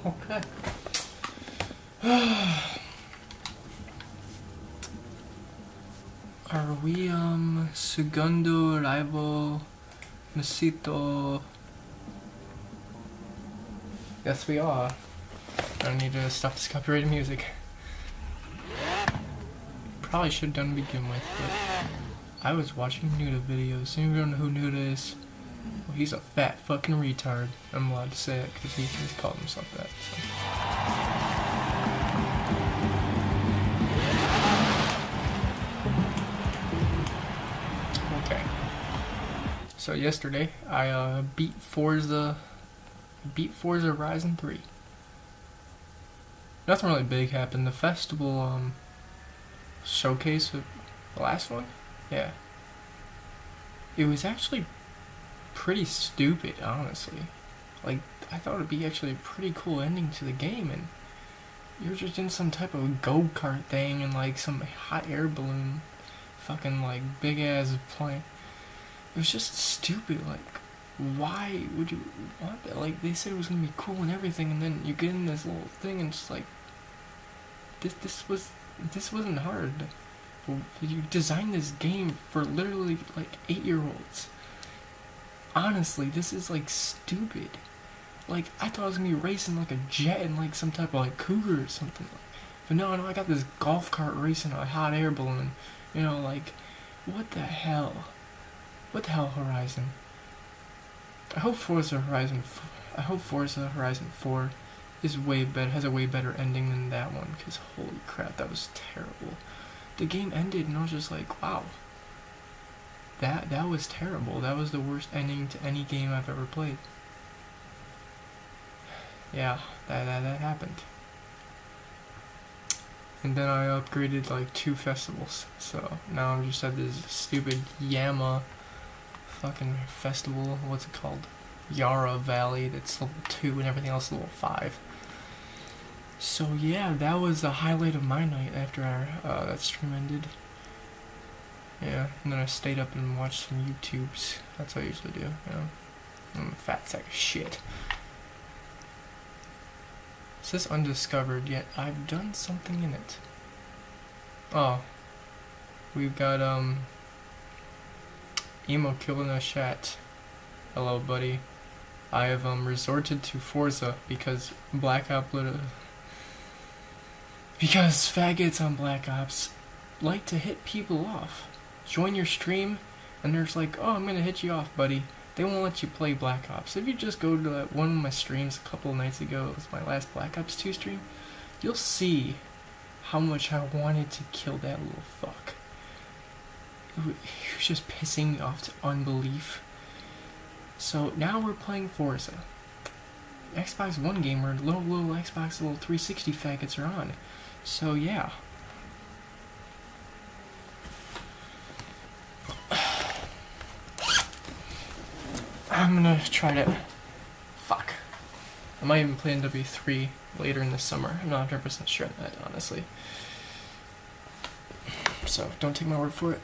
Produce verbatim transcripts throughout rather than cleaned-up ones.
Okay. Are we, um, segundo rival Mesito? Yes, we are. I need to stop this copyrighted music. Probably should have done to begin with, but I was watching Nuda videos. Anyone don't know who Nuda is? Well, he's a fat fucking retard. I'm allowed to say it because he, he's called himself that. So. Okay. So yesterday I uh, beat Forza, beat Forza Horizon three. Nothing really big happened. The festival um, showcase, of the last one, yeah. It was actually pretty stupid, honestly. Like, I thought it'd be actually a pretty cool ending to the game, and you're just in some type of go-kart thing and like some hot air balloon, fucking like big ass plane. It was just stupid. Like, why would you want that? Like, they said it was gonna be cool and everything, and then you get in this little thing and just like, this this was this wasn't hard. You designed this game for literally like eight year olds. Honestly, this is like stupid. Like, I thought I was gonna be racing like a jet in like some type of like Cougar or something. But no, no, I got this golf cart racing a hot air balloon. You know, like, what the hell? What the hell, Horizon? I hope Forza Horizon. I hope Forza Horizon four is way better, has a way better ending than that one. Cause holy crap, that was terrible. The game ended, and I was just like, wow. That that was terrible. That was the worst ending to any game I've ever played. Yeah, that that that happened. And then I upgraded like two festivals, so now I'm just at this stupid Yama fucking festival. What's it called? Yara Valley. That's level two, and everything else level five. So yeah, that was the highlight of my night after our, uh, that stream ended. Yeah, and then I stayed up and watched some YouTubes. That's what I usually do, you know. I'm a fat sack of shit. It says undiscovered, yet I've done something in it. Oh. We've got, um... Emo killing a chat. Hello, buddy. I have, um, resorted to Forza because Black Ops... Because faggots on Black Ops like to hit people off. Join your stream, and there's like, oh, I'm gonna hit you off, buddy. They won't let you play Black Ops. If you just go to that one of my streams a couple of nights ago, it was my last Black Ops two stream, you'll see how much I wanted to kill that little fuck. He was just pissing me off to unbelief. So now we're playing Forza. Xbox One gamer, little little Xbox little three sixty faggots are on. So yeah. I'm gonna try to... Fuck. I might even play N W three later in the summer. I'm not one hundred percent sure on that, honestly. So, don't take my word for it.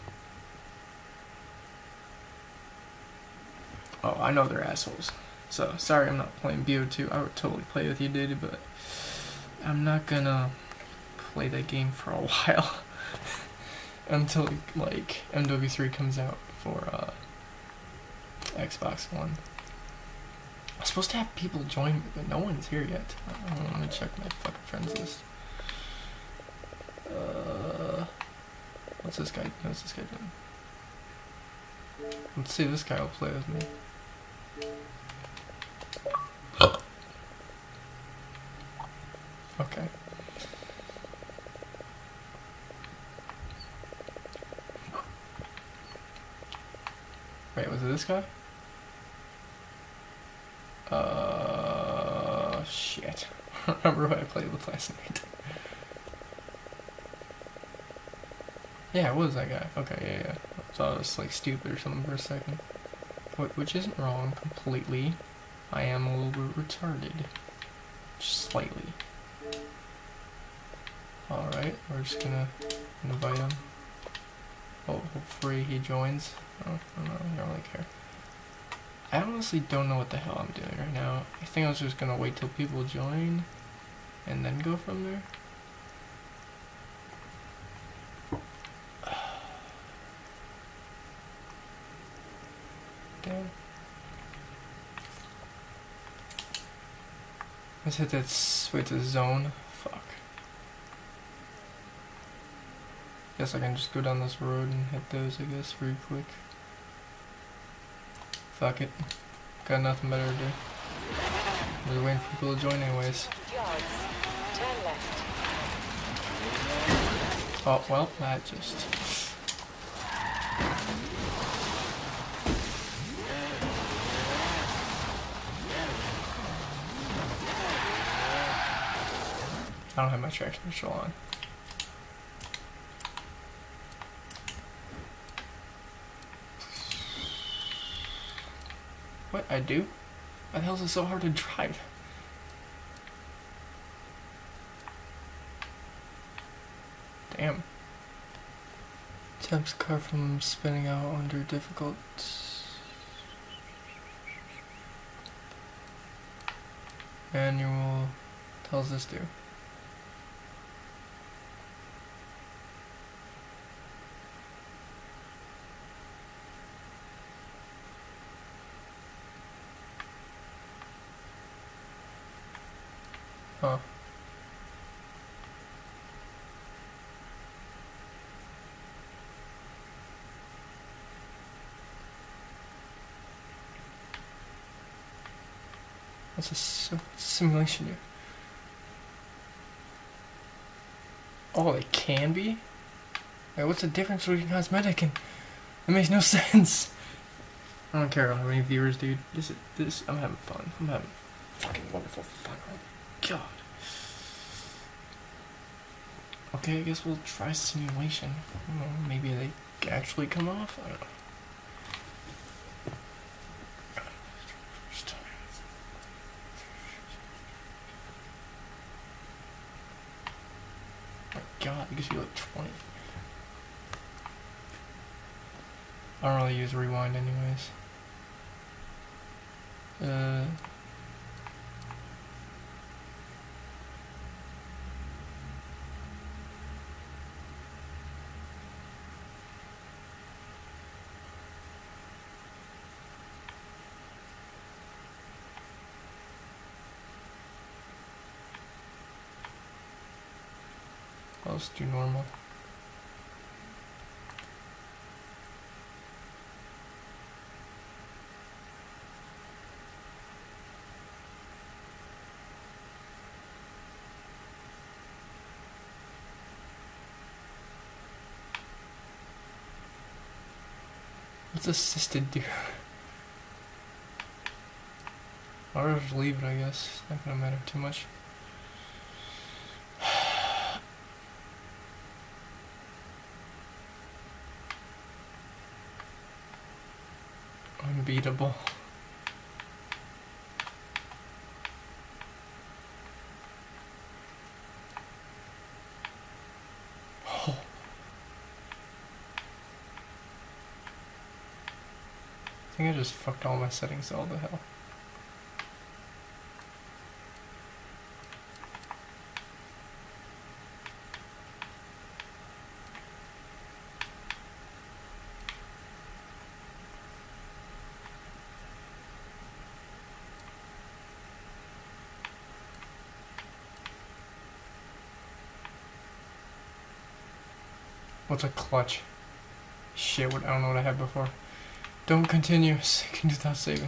Oh, I know they're assholes. So, sorry I'm not playing B O two. I would totally play with you, dude, but I'm not gonna play that game for a while. Until, like, M W three comes out for, uh... Xbox One. I'm supposed to have people join me, but no one's here yet. I'm gonna check my fucking friends list. Uh, what's this guy? What's this guy doing? Let's see if this guy will play with me. Okay. Wait, was it this guy? Uh, shit. I don't remember who I played with last night. Yeah, it was that guy. Okay, yeah, yeah. I thought it was like stupid or something for a second. Which isn't wrong completely. I am a little bit retarded. Just slightly. Alright, we're just gonna invite him. Oh, hopefully he joins. Oh, I don't know, I don't really care. I honestly don't know what the hell I'm doing right now. I think I was just gonna wait till people join and then go from there. Damn. Let's hit that switch to zone. Fuck. Guess I can just go down this road and hit those, I guess, real quick. Fuck it. Got nothing better to do. Just waiting for people to join anyways. Turn left. Oh, well, that just... I don't have my traction control on. What? I do? Why the hell is it so hard to drive? Damn. Temps car from spinning out under difficult... Manual tells this do. Huh. What's a, sim simulation do? Oh, it can be? Wait, what's the difference between cosmetic and... That makes no sense. I don't care how many viewers, dude. This is, this, I'm having fun. I'm having fucking wonderful fun. Oh my god. Okay, I guess we'll try simulation. I don't know, maybe they actually come off? I don't know. God, it gives you like twenty. I don't really use rewind anyways. Uh... I'll just do normal. What's assisted do? I'll just leave it, I guess. It's not gonna matter too much. Unbeatable. Oh. I think I just fucked all my settings all the hell. What's a clutch? Shit, what, I don't know what I had before. Don't continue, sinking without saving.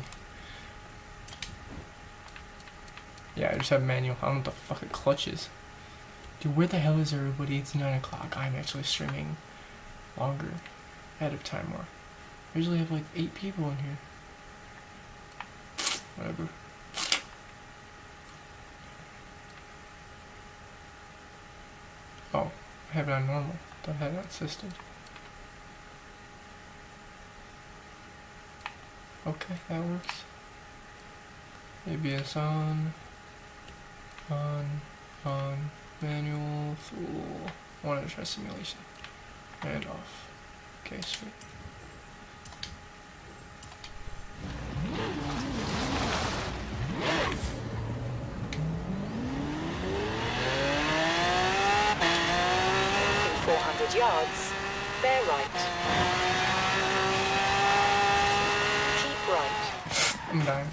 Yeah, I just have manual. I don't know what the fuck a clutch is. Dude, where the hell is everybody? It's nine o'clock. I'm actually streaming longer. Ahead of time more. I usually have like eight people in here. Whatever. Oh, I have it on normal. Don't have it on system. Okay, that works. A B S on. On. On. Manual. Full. I wanted to try simulation. And off. Okay, sweet. hundred yards, bear right. Keep right. I'm dying.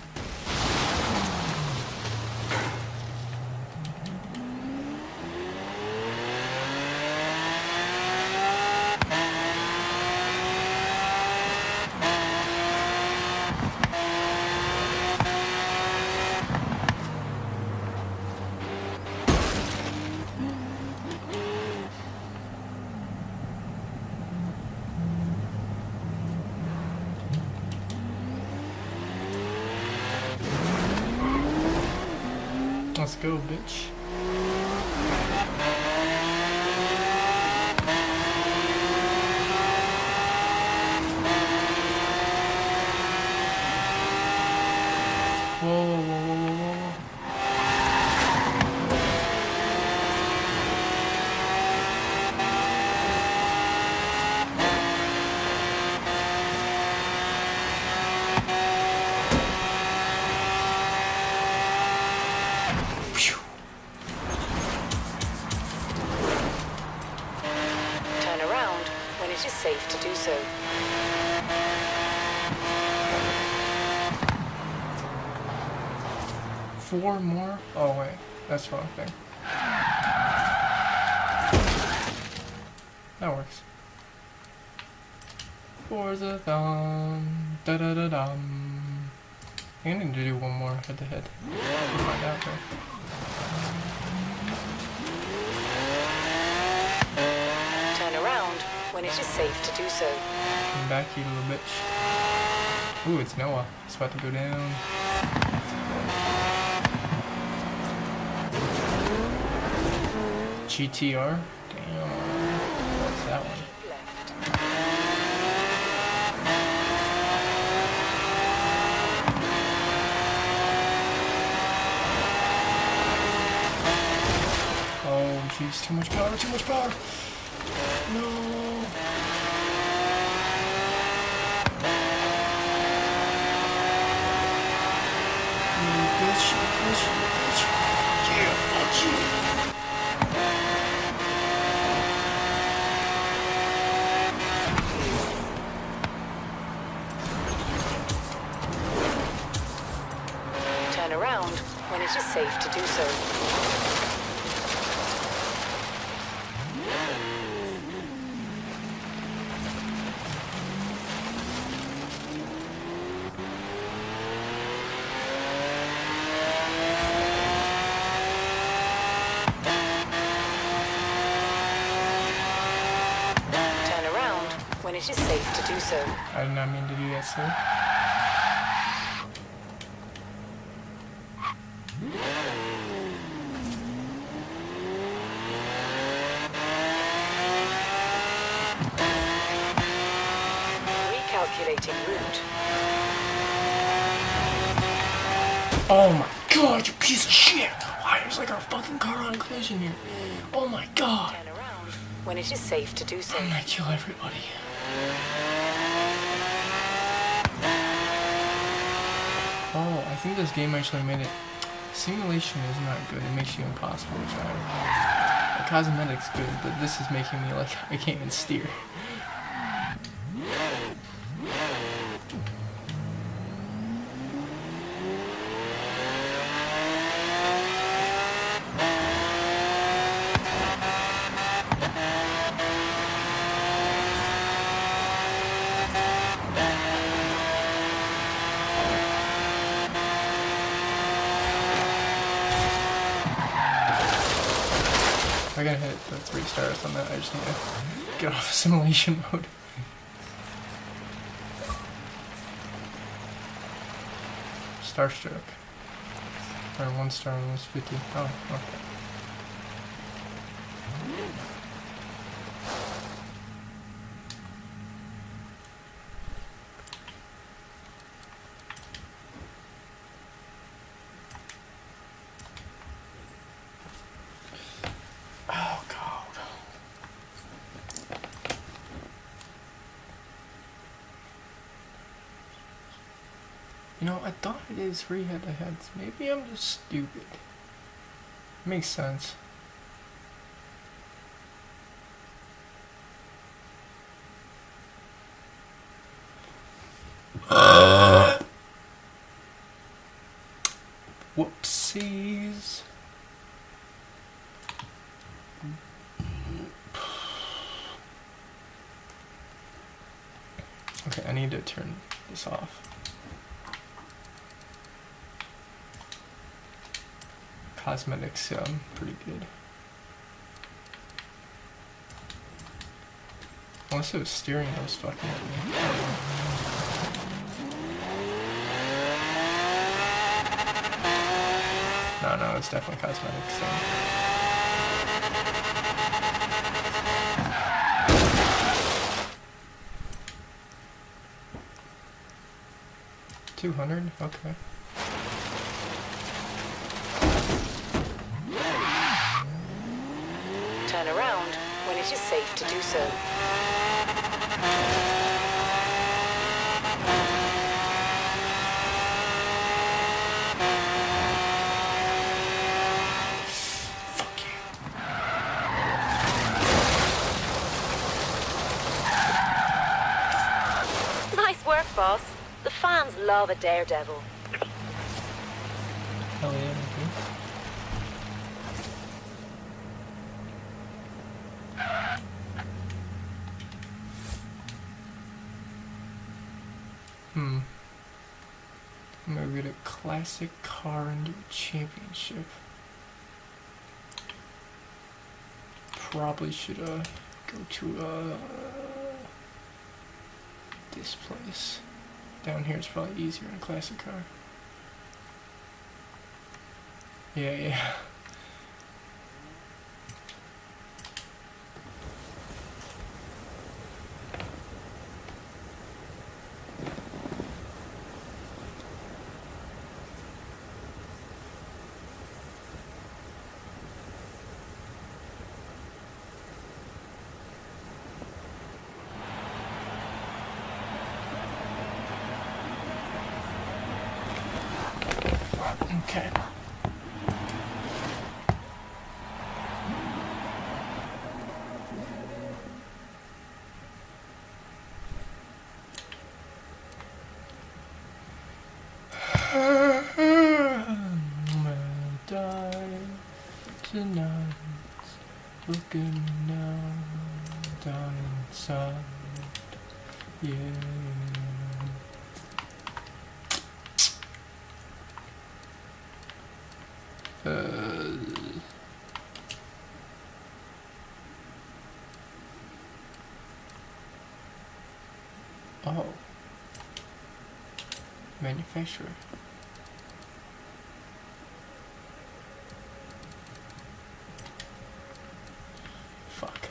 Let's go, bitch. Whoa, whoa, whoa, whoa, whoa, whoa. Turn around when it is safe to do so. Four more? Oh wait, that's the wrong thing. That works. For the thumb, da da da dum. I need to do one more head to head. We'll find out though. Turn around when it is safe to do so. Come back, you little bitch. Ooh, it's Noah. It's about to go down. G T R? Damn. What's that one? Oh, jeez, too much power, too much power. No. You bitch, you bitch, you bitch. Yeah, fuck you. Turn around when it is safe to do so. Turn around when it is safe to do so. I did not mean to do that, sir. Recalculating route. Oh my god, you piece of shit! Why is like our fucking car on collision here? Oh my god! Turn around when it is safe to do so. I'm gonna kill everybody. Oh, I think this game actually made it. Simulation is not good. It makes you impossible to drive. The cosmetic's good, but this is making me like I can't even steer. I gotta hit the three stars on that. I just need to get off of simulation mode. Starstruck. Or one star on was fifty. Oh, okay. Oh god. You know, I thought it is three head-to-heads. Maybe I'm just stupid. Makes sense. Uh. Whoopsies. Okay, I need to turn this off. Cosmetics, um, pretty good. Unless it was steering that was fucking at me. No, no, it's definitely cosmetics. So. two hundred? Okay. Turn around when it is safe to do so. Fuck you. Nice work, boss. The fans love a daredevil. Hell yeah, okay. Hmm. I'm gonna get a classic car and do a championship. Probably should uh go to uh this place. Down here is probably easier in a classic car. Yeah, yeah. Okay. Tonight, looking down, down inside, yeah. Uh, oh, manufacturer. Fuck.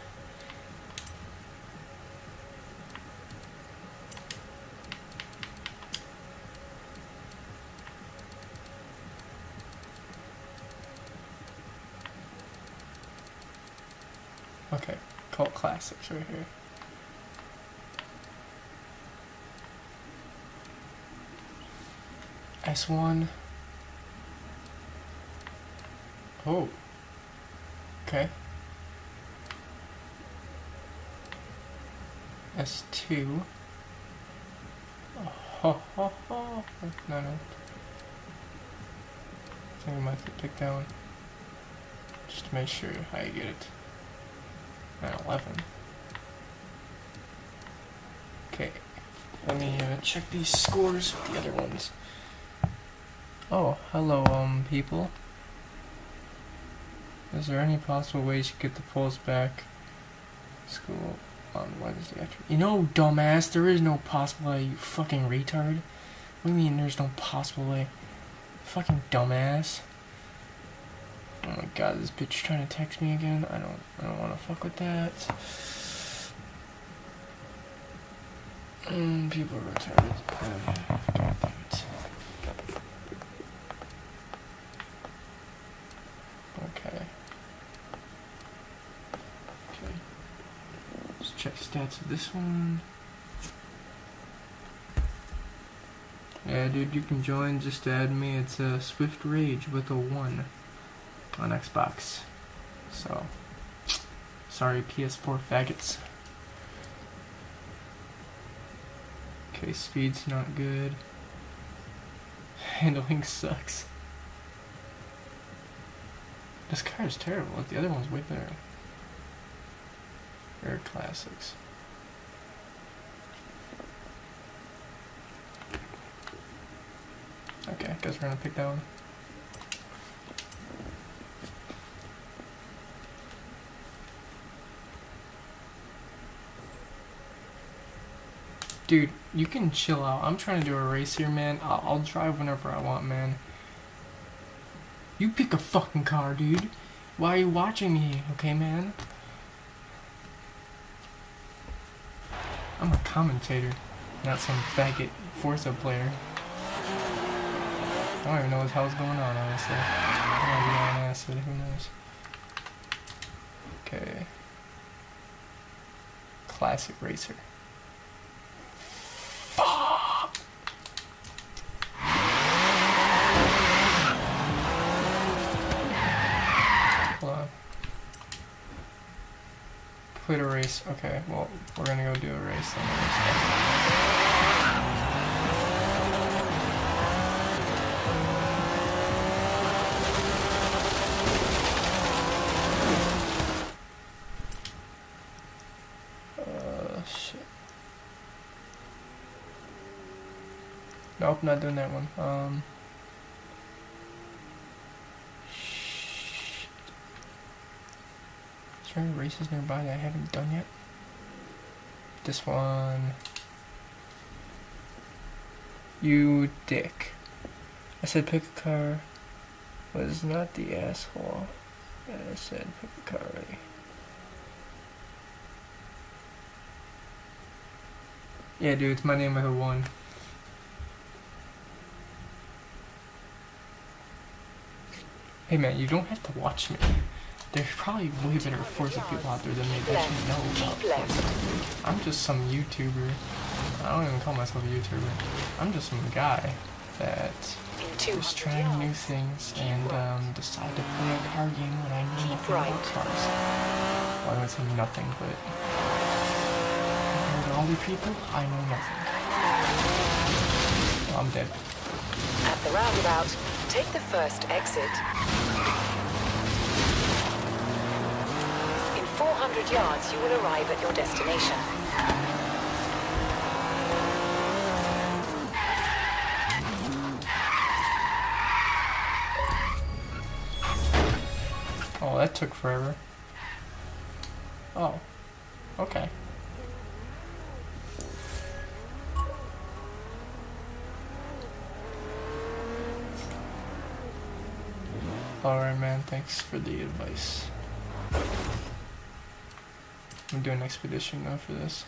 Okay, cult classics right here. S one. Oh. Okay. S two. Oh, ho, ho, ho. No, no. I think I might have to pick that one. Just to make sure how you get it. nine eleven. Okay. Let me uh, check these scores with the other ones. Oh, hello, um, people. Is there any possible ways you get the polls back? School on Wednesday after. You know, dumbass, there is no possible way, you fucking retard. What do you mean there's no possible way? Fucking dumbass. Oh my god, this bitch trying to text me again. I don't I don't wanna fuck with that. Mm, people are retarded. Uh, god damn it. Okay. Okay. Let's check stats of this one. Yeah, dude, you can join. Just add me. It's a uh, Swift Rage with a one on Xbox. So, sorry, P S four faggots. Okay, speed's not good. Handling sucks. This car is terrible. The other one's way better. Air classics. Okay, guess we're gonna pick that one. Dude, you can chill out. I'm trying to do a race here, man. I'll, I'll drive whenever I want, man. You pick a fucking car, dude. Why are you watching me? Okay, man? I'm a commentator, not some faggot Forza player. I don't even know what the hell's going on, honestly. I might be on acid, who knows? Okay. Classic racer. Fuck! Hold on. Complete a race. Okay, well, we're gonna go do a race then. Nope, not doing that one. Um, shit. Is there any races nearby that I haven't done yet? This one. You dick. I said pick a car. Was not the asshole. I said pick a car already. Yeah, dude, it's my name with a one. Hey man, you don't have to watch me. There's probably way better Forza people out there than me that you know about Forza. I'm just some YouTuber. I don't even call myself a YouTuber. I'm just some guy that is trying new things and um, decide to play a car game when I know nothing about cars. Well, I would say nothing, but compared to all the people, I know nothing. Well, I'm dead. At the roundabout, take the first exit. In four hundred yards, you will arrive at your destination. Oh, that took forever. Oh, okay. Alright man, thanks for the advice. I'm doing an expedition now for this.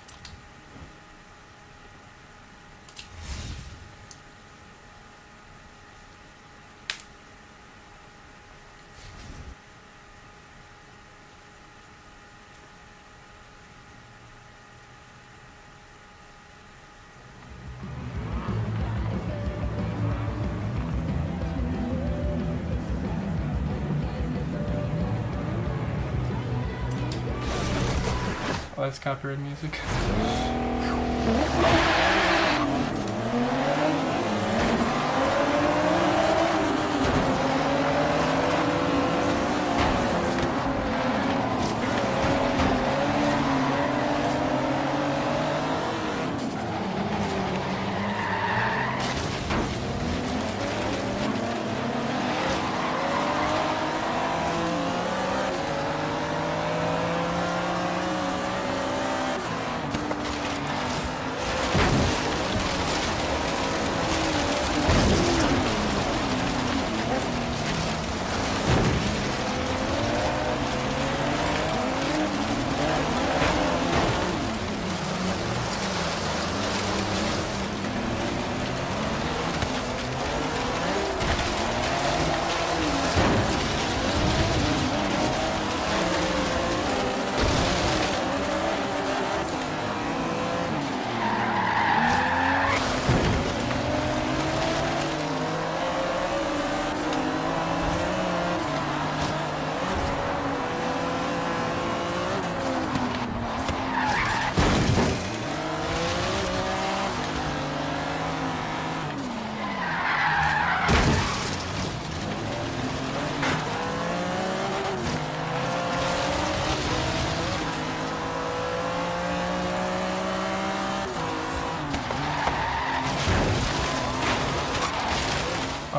Oh, that's copyright music.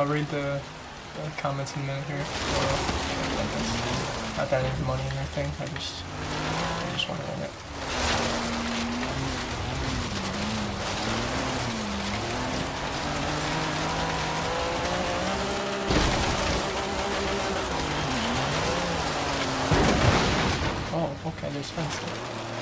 I'll read the, the comments in a minute here. Not that there's money in their thing. I just, I just want to run it. Oh, okay, they're expensive.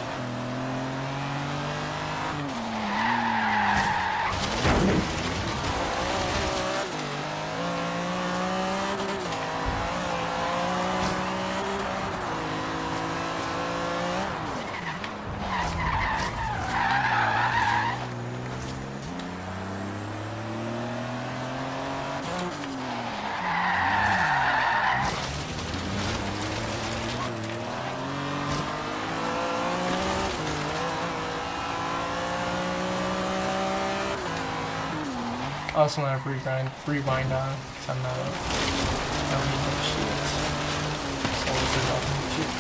I also want to rewind, rewind on because I'm not a, I don't need no shit. So this is all shit.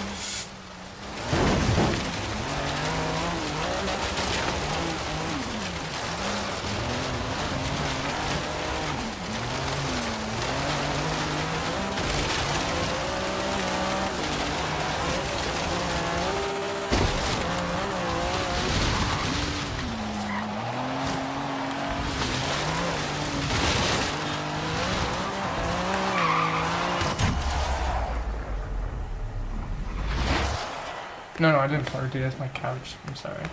No, no, I didn't fart, dude. That's my couch. I'm sorry.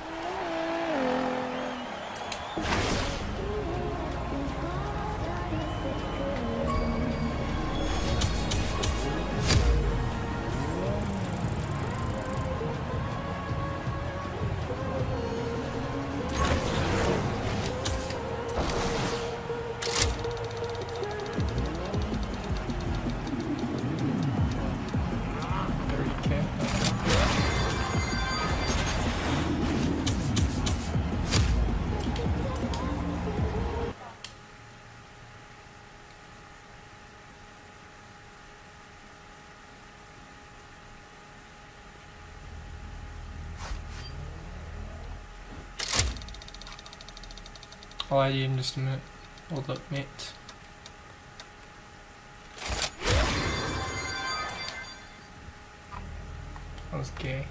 I'll add you in just a minute. Hold up, mate. That was gay.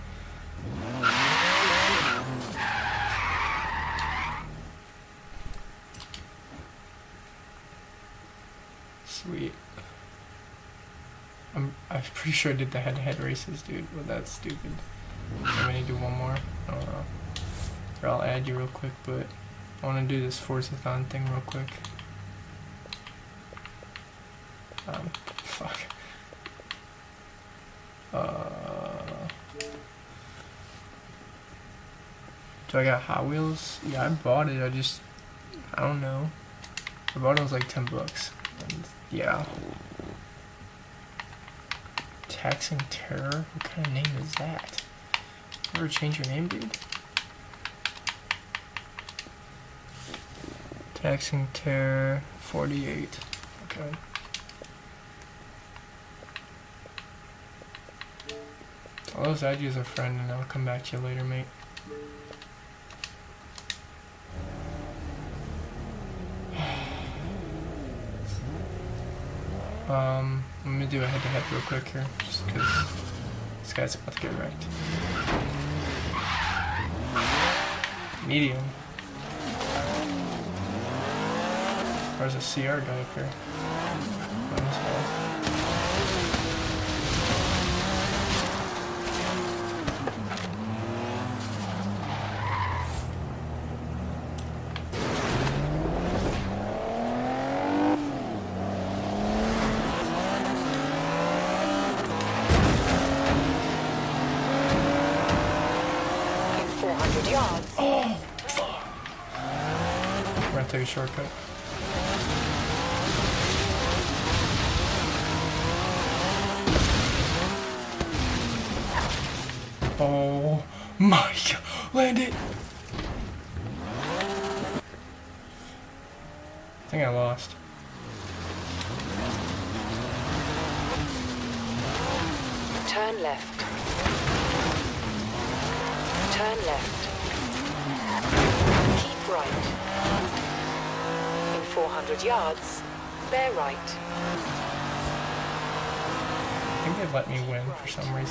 Sweet. I'm I'm pretty sure I did the head-to-head races, dude, but that's stupid. I'm gonna do one more. I don't know. Or I'll add you real quick, but I want to do this Forzathon thing real quick. Um, fuck. Uh, do I got Hot Wheels? Yeah, I bought it. I just, I don't know. I bought it, it was like ten bucks. And yeah. Taxing Terror? What kind of name is that? You ever change your name, dude? Taxing Terror forty-eight. Okay. I'll just add you as a friend and I'll come back to you later, mate. um, I'm gonna do a head-to-head real quick here, just because this guy's about to get wrecked. Medium. There's a C R guy up here. In four hundred yards. Oh, fuck. We're gonna take a shortcut. Oh my god, land it! I think I lost. Turn left. Turn left. Keep right. In four hundred yards, bear right. I think they let me win for some reason.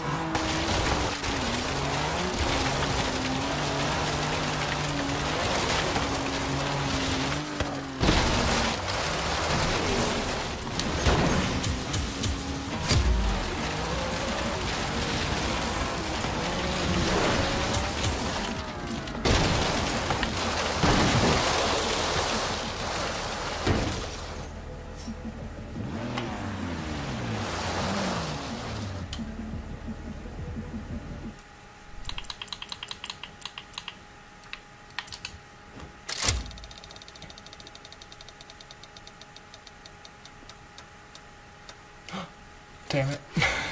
Damn it.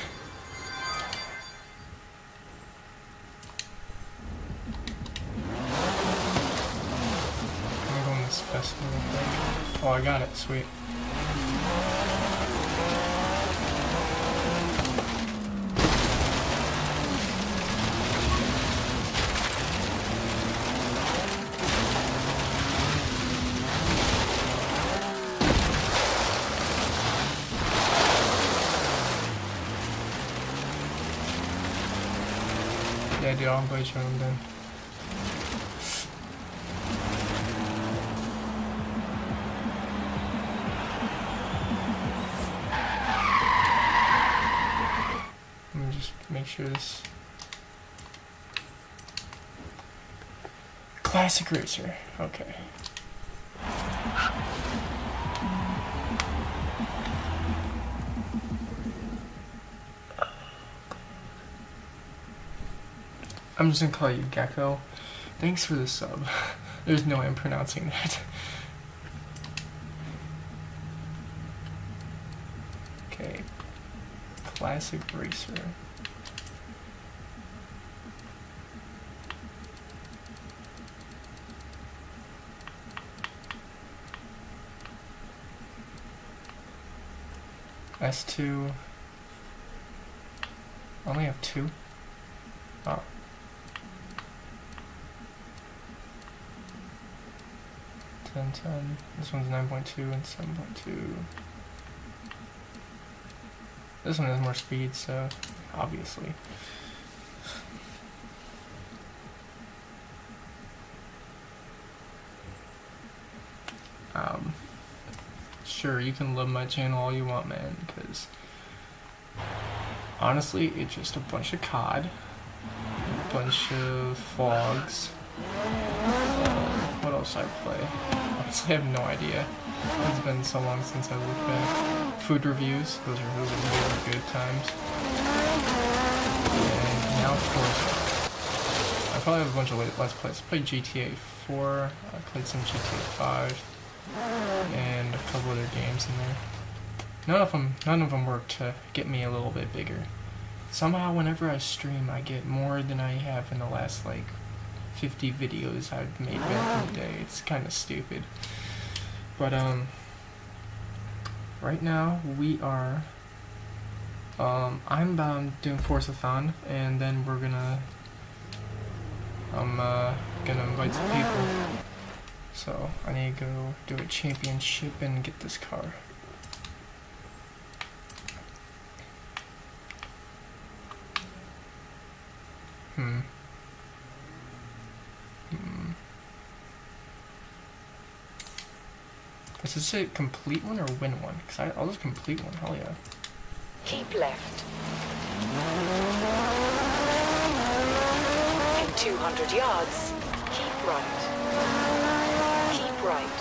I'm gonna go on this festival real quick. Oh, I got it. Sweet. Yeah, dude, I'll invite you on then. Let me just make sure this... Classic Racer, okay. I'm just gonna call you Gecko. Thanks for the sub. There's no way I'm pronouncing that. Okay. Classic Racer. S two. I only have two? Oh. ten ten. This one's nine point two and seven point two. This one has more speed, so obviously. Um, sure, you can love my channel all you want, man, because honestly, it's just a bunch of C O D, a bunch of Fogs. Uh, what else I play? Honestly, I have no idea. It's been so long since I looked back. Food reviews, those are really, really good times. And now Forza. I probably have a bunch of Let's Plays. I played G T A four, I played some G T A five, and a couple other games in there. None of them, none of them work to get me a little bit bigger. Somehow, whenever I stream, I get more than I have in the last, like, fifty videos I've made back in the day. It's kind of stupid. But, um, right now, we are, um, I'm um, doing Forzathon, and then we're gonna, I'm, uh, gonna invite some people. So, I need to go do a championship and get this car. Hmm. Hmm. Does it say complete one or win one? Because I'll just complete one, hell yeah. Keep left. In two hundred yards, keep right. Keep right.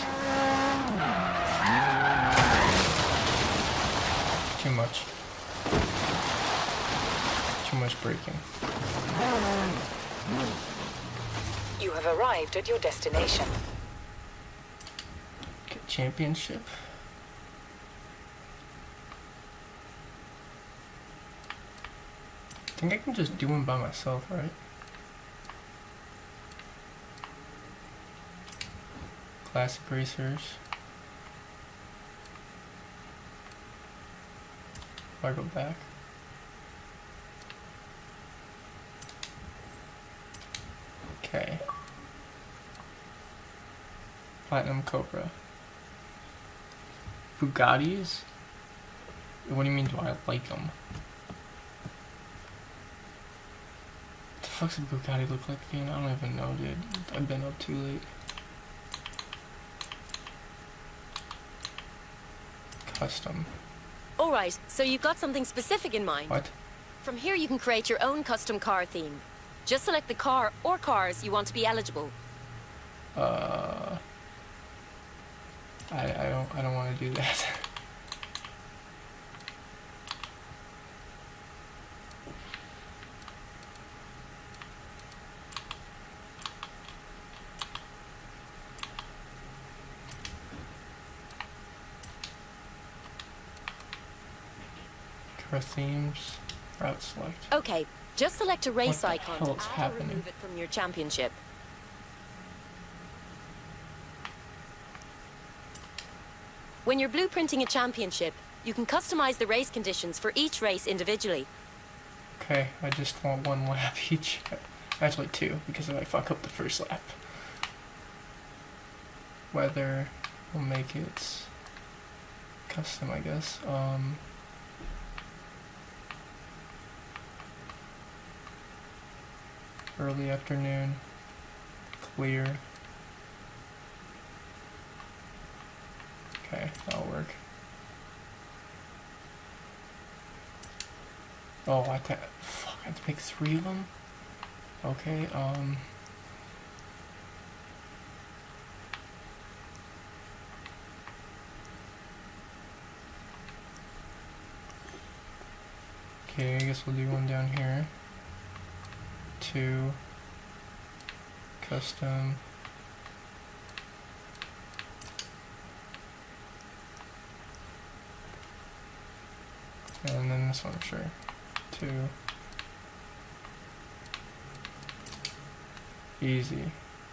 Too much. Too much braking. You have arrived at your destination. Okay, championship. I think I can just do them by myself, right? Classic Racers. If I go back. Okay. Platinum Cobra. Bugattis? What do you mean, do I like them? What the fuck's a Bugatti look like again? I don't even know, dude. I've been up too late. Custom. Alright, so you've got something specific in mind. What? From here you can create your own custom car theme. Just select the car or cars you want to be eligible. Uh... I, I don't, I don't want to do that. Car themes, route select. Okay, just select a race What the icon hell to is add or happening? remove it from your championship. When you're blueprinting a championship, you can customize the race conditions for each race individually. Okay, I just want one lap each. Actually two, because if I fuck up the first lap. Weather, we'll make it custom, I guess. Um, early afternoon, clear. Okay, that'll work. Oh, I can't. Fuck, I have to pick three of them? Okay, um. Okay, I guess we'll do one down here. Two. Custom. And then this one, sure. Two. Easy.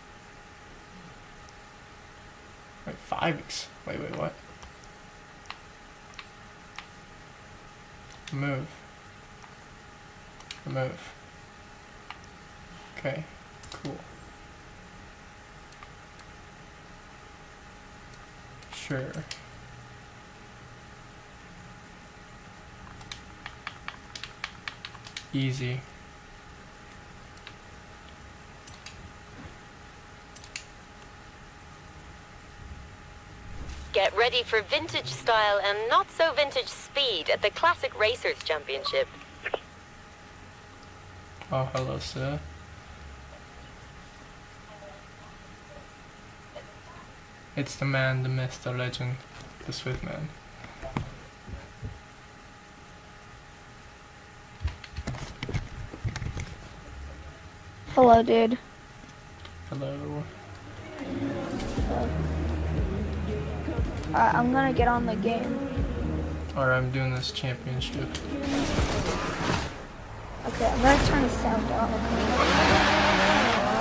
Wait, five X. Wait, wait, what? Remove. Remove. Okay, cool. Sure. Easy. Get ready for vintage style and not so vintage speed at the Classic Racers Championship. Oh, hello, sir. It's the man, the myth, the legend, the Swift Man. Hello, dude. Hello. Uh, I'm gonna get on the game. Alright, I'm doing this championship. Okay, I'm gonna turn the sound off.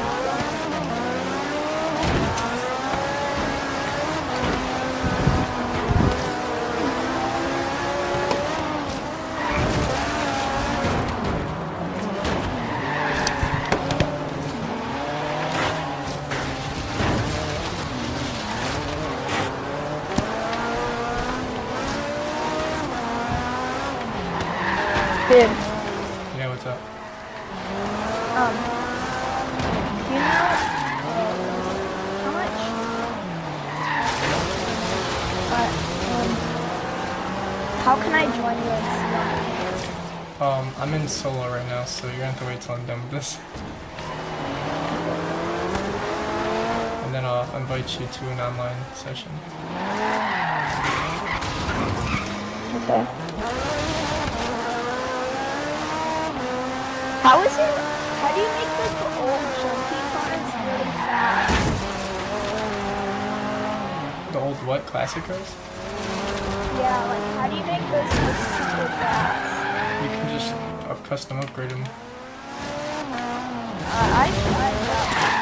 Dude, Yeah, what's up? um, do you know uh, how much? Uh, um, how can I join you in Skype? Um, I'm in solo right now, so you're gonna have to wait till I'm done with this. And then I'll invite you to an online session. Okay. How is it? How do you make like the old junkie cars really fast? The old what? Classic cars? Yeah, like how do you make those like super fast? You can just up custom upgrade them. Uh, I tried that.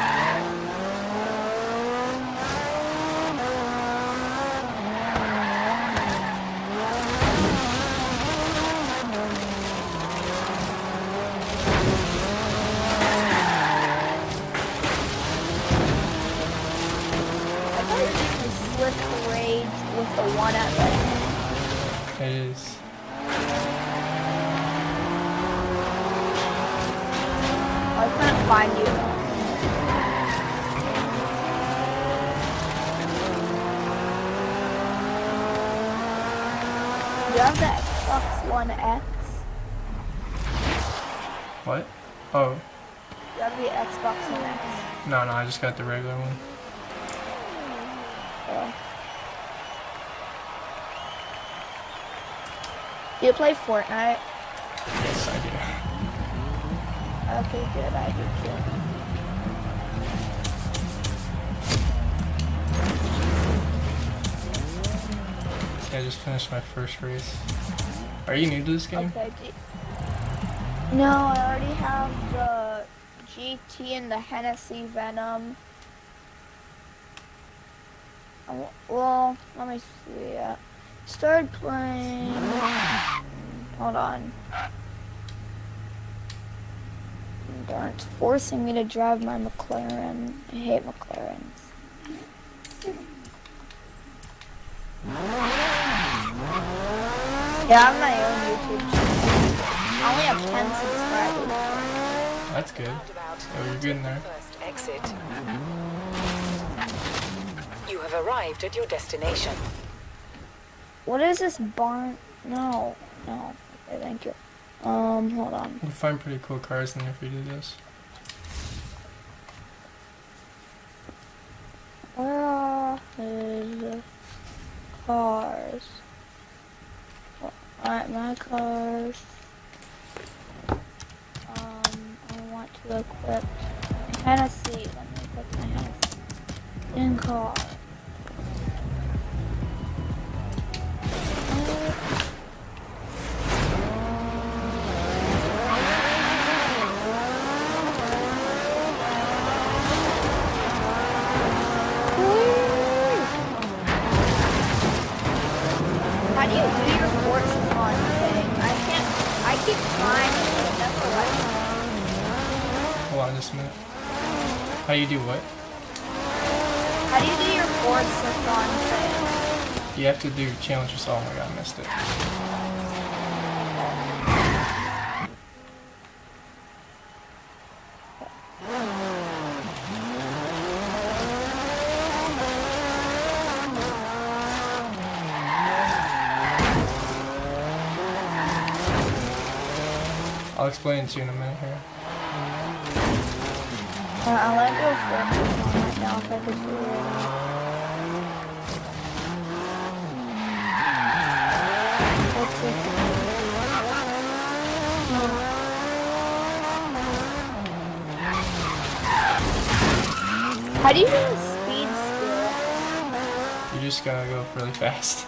I thought it was Swift Rage with the one at like It is. I couldn't find you. Do you have the Xbox One X? What? Oh. Do you have the Xbox One X? No, no, I just got the regular one. Oh. Do you play Fortnite? Yes, I do. Okay, good. I do too. Yeah, I just finished my first race. Are you new to this game? Okay. do- No, I already have the G T and the Hennessy Venom. Oh, well, let me see. Uh, started playing. Hold on. Darn, it's forcing me to drive my McLaren. I hate McLarens. Yeah, I have my own YouTube channel. I only have ten subscribers. That's good. Roundabout. Oh, you're good in there. First exit. You have arrived at your destination. What is this barn? No, no. Okay, thank you. Um, hold on. You'll find pretty cool cars in there if you do this. Where are his cars? Alright, my cars. Um, I want to equip Hennessy. Let me equip my Hennessy. In car. How do you do your force on thing? I can't. I keep trying and it never lets me. Hold on just a minute. How do you do what? How do you do your force on thing? You have to do challenge yourself. Oh my god, I missed it. I'll explain it to you in a minute here. Uh, I'll let go focus on right now if I could do it. What's this? How do you do a speed skill? You just gotta go really fast.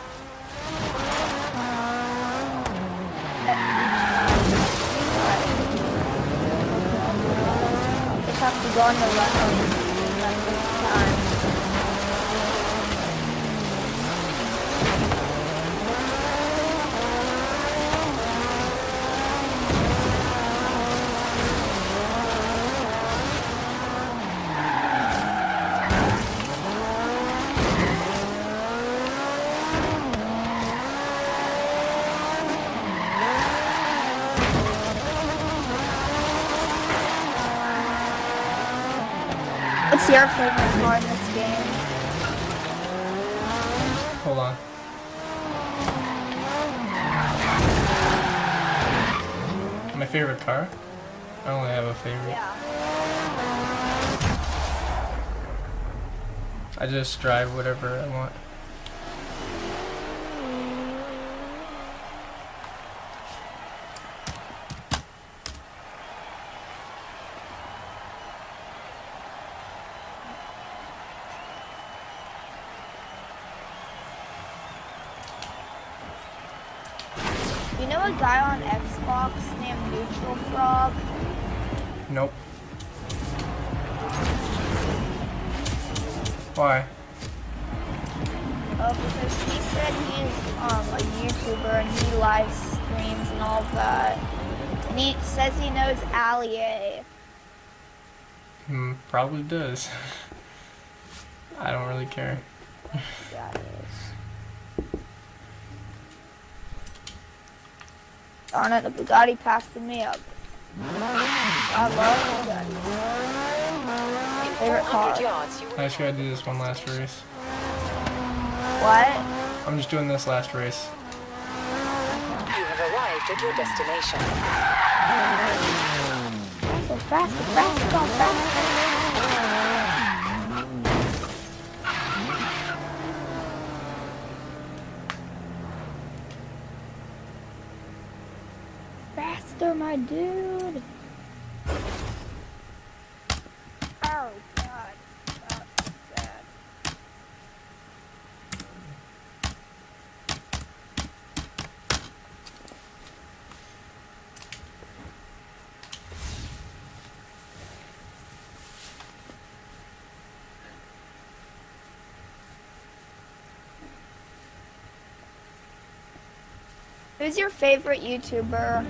Just have to go on the left time. What's your favorite car in this game? Hold on. My favorite car? I only have a favorite. Yeah. I just drive whatever I want. You know a guy on Xbox named Neutral Frog? Nope. Why? Oh, because he said he's um, a YouTuber and he live streams and all of that. And he says he knows Allier. Hmm, probably does. I don't really care. Yeah, it is. Darn it, the Bugatti passed me up. I love Bugatti. In Favorite four car. hundred yards, you will Actually, I do this one last race. What? I'm just doing this last race. you have arrived at your destination. So fast, so fast, so fast. Faster, my dude. Oh, God. That's bad. Who's your favorite YouTuber?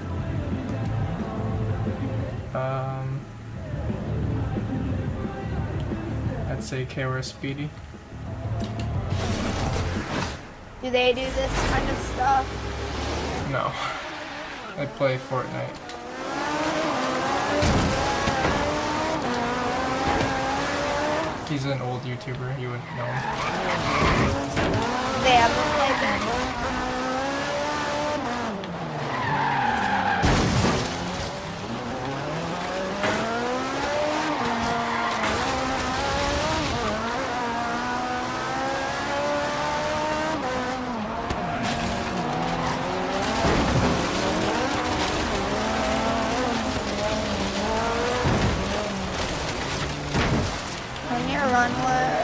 Um, I'd say K R S Speedy. Do they do this kind of stuff? No, I play Fortnite. He's an old YouTuber. You wouldn't know him. Do they ever play this? On your runway.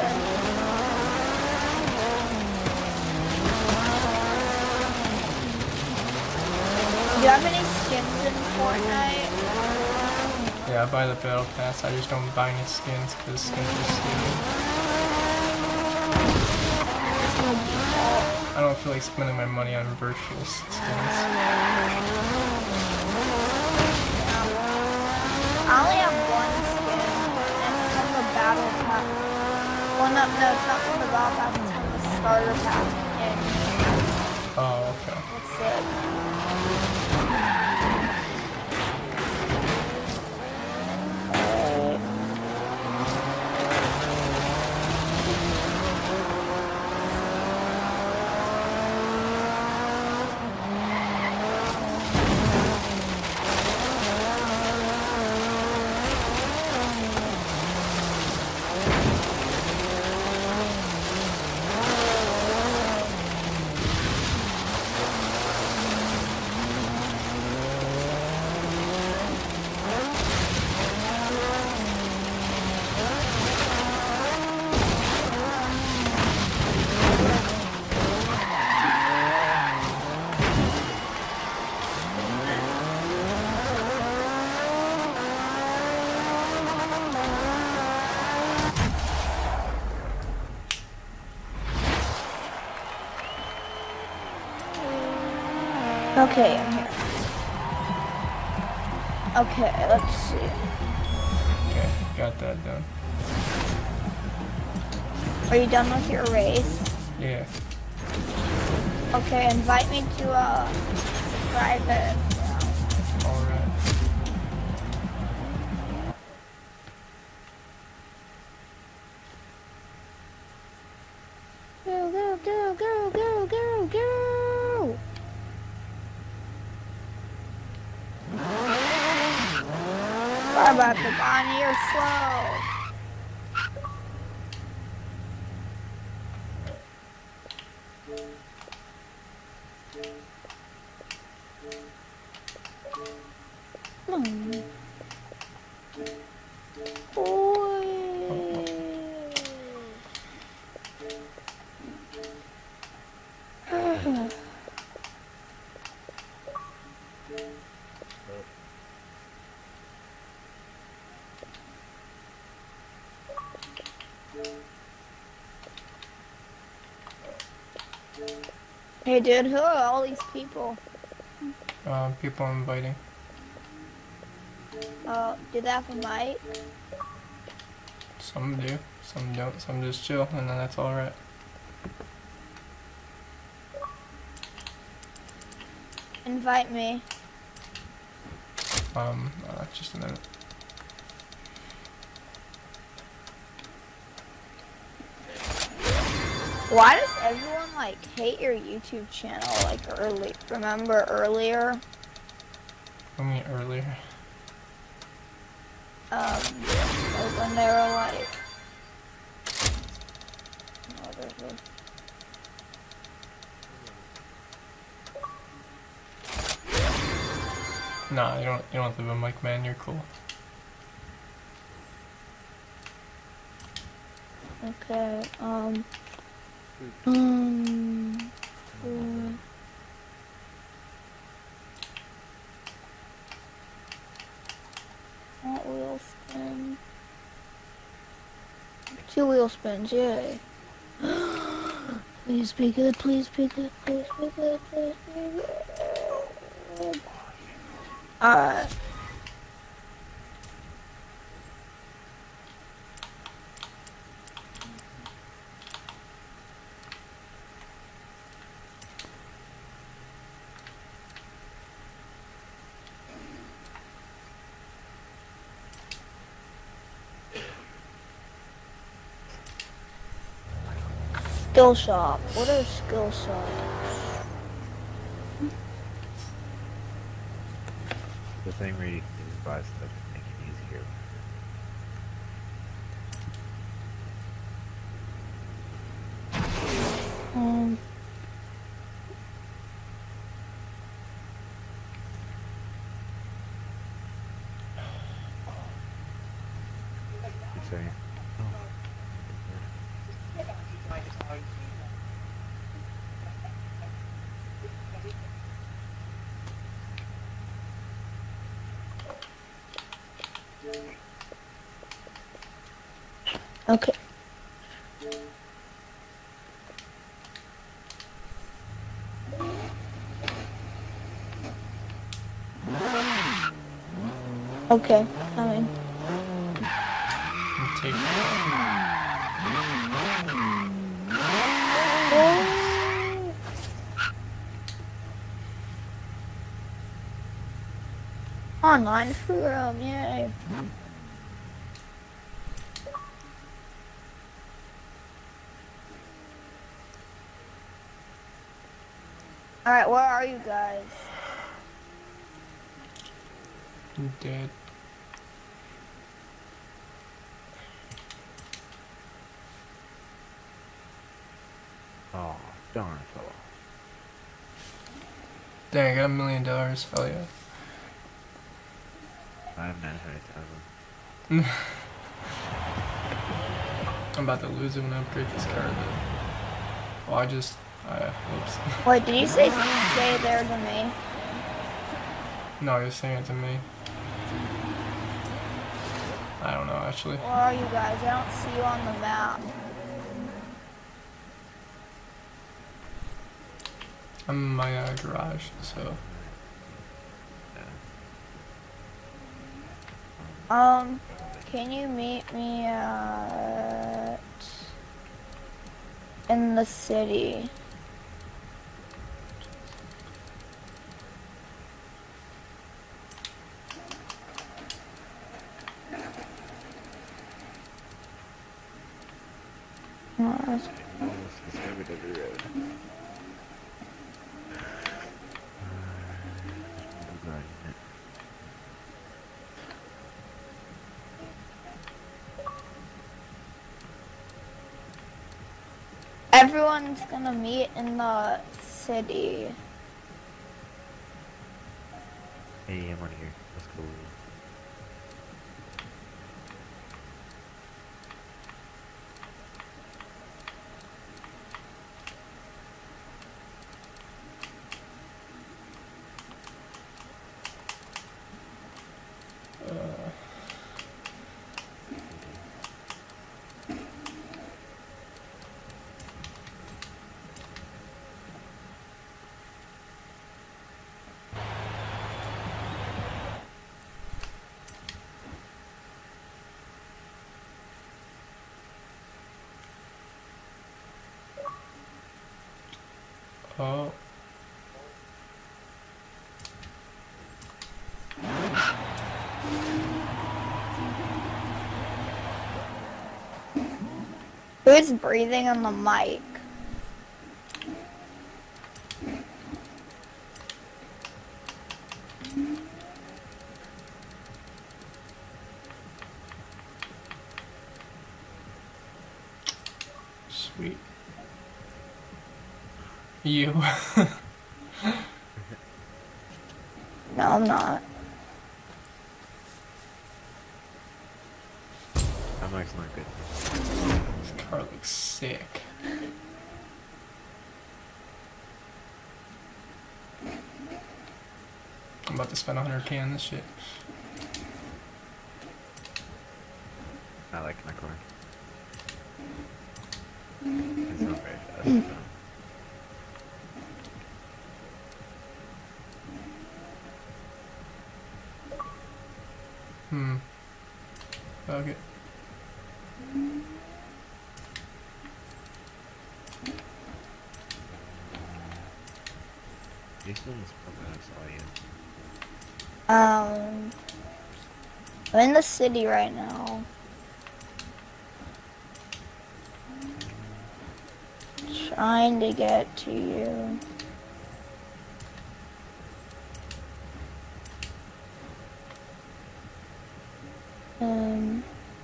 Do you have any skins in Fortnite? Yeah, I buy the battle pass. I just don't buy any skins because skins are stupid. I don't feel like spending my money on virtual s- skins. I only have one skin, and it's from the battle pass. Well, no, no, it's not from the battle pass, it's from the starter pack. And Oh, okay. that's it. Okay, I'm here. Okay, let's see. Okay, got that done. Are you done with your race? Yeah. Okay, invite me to a private. Alright. Go, go, go, go, go, go, go! Sorry about the Bonnie, you're slow. Hmm. Boy. Hey dude, who are all these people? Um, people I'm inviting. Uh, do they have a mic? Some do, some don't, some just chill, and then that's alright. Invite me. Um, uh, just a minute. Why does everyone like hate your YouTube channel? Like early, remember earlier? I mean earlier. Um, like when they were like, oh, there's this. Nah, you don't. You don't have to be a mic man. You're cool. Okay. Um. Um. um, Hot wheel spin. Two wheel spins, yay. Please be good, please be good, please be good, please be good. Alright. Skill shop. What are skill shops? The thing where you can just buy stuff and make it easier. Um. You saying? Okay. Okay, coming. Take. Online forum, yay. Alright, where are you guys? I'm dead. Oh, darn fella. Dang, I got a million dollars. Hell yeah. I have nine hundred thousand. I'm about to lose it when I upgrade this car. Though. Well, I just. Uh, whoops. Wait, did you say stay there to me? No, you're saying it to me. I don't know, actually. Where are you guys? I don't see you on the map. I'm in my uh, garage, so. Um, can you meet me at in the city? Oh, that's- Everyone's gonna meet in the city. Hey, I'm on here. Let's go. Oh. Who's breathing on the mic? Sweet. You. No, I'm not. That mic's not good. This car looks sick. I'm about to spend one hundred K on this shit. I like my car. It's not very fast. though. Hmm. Okay. These ones probably have audio. Um, I'm in the city right now. Trying to get to you. Um,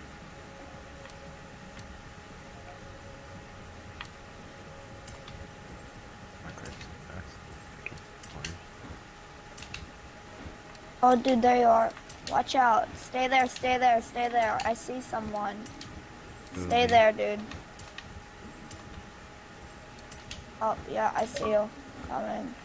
My car's so fast. I can't find oh, dude, there you are. Watch out. Stay there, stay there, stay there. I see someone. Stay Ooh. there, dude. Oh, yeah, I see you. Coming.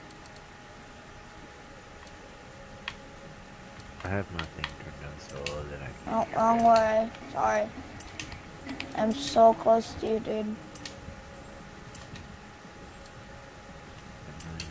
I have my thing turned on so that I can. Oh, hear wrong it. way. Sorry. I'm so close to you, dude. And then,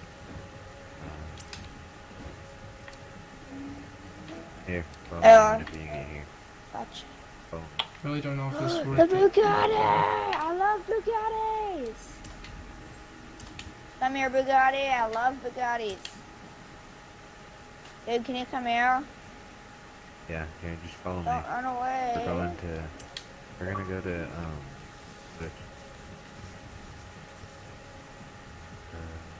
um, Here, follow me There are. whenever you get here. Gotcha. Follow me. Really don't know if this is The worth it. Bugatti! I love Bugattis! Come here, Bugatti. I love Bugattis. Dude, can you come here? Yeah, here, just follow me. Don't run away. We're going to. We're gonna go to um. The, uh,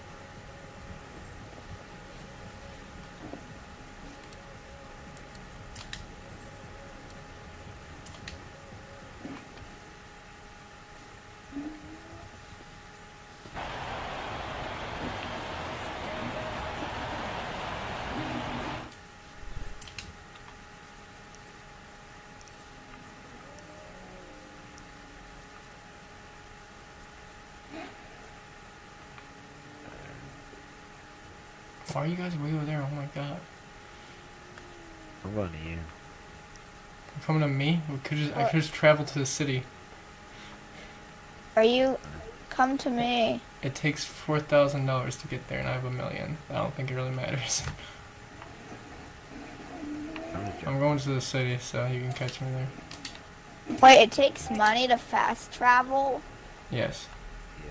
Why are you guys way over there? Oh my god. I'm going to you. You're coming to me? We could just, I What? could just travel to the city. Are you... Come to me. It takes four thousand dollars to get there and I have a million. I don't think it really matters. I'm just I'm joking. going to the city, so you can catch me there. Wait, it takes money to fast travel? Yes. Yeah.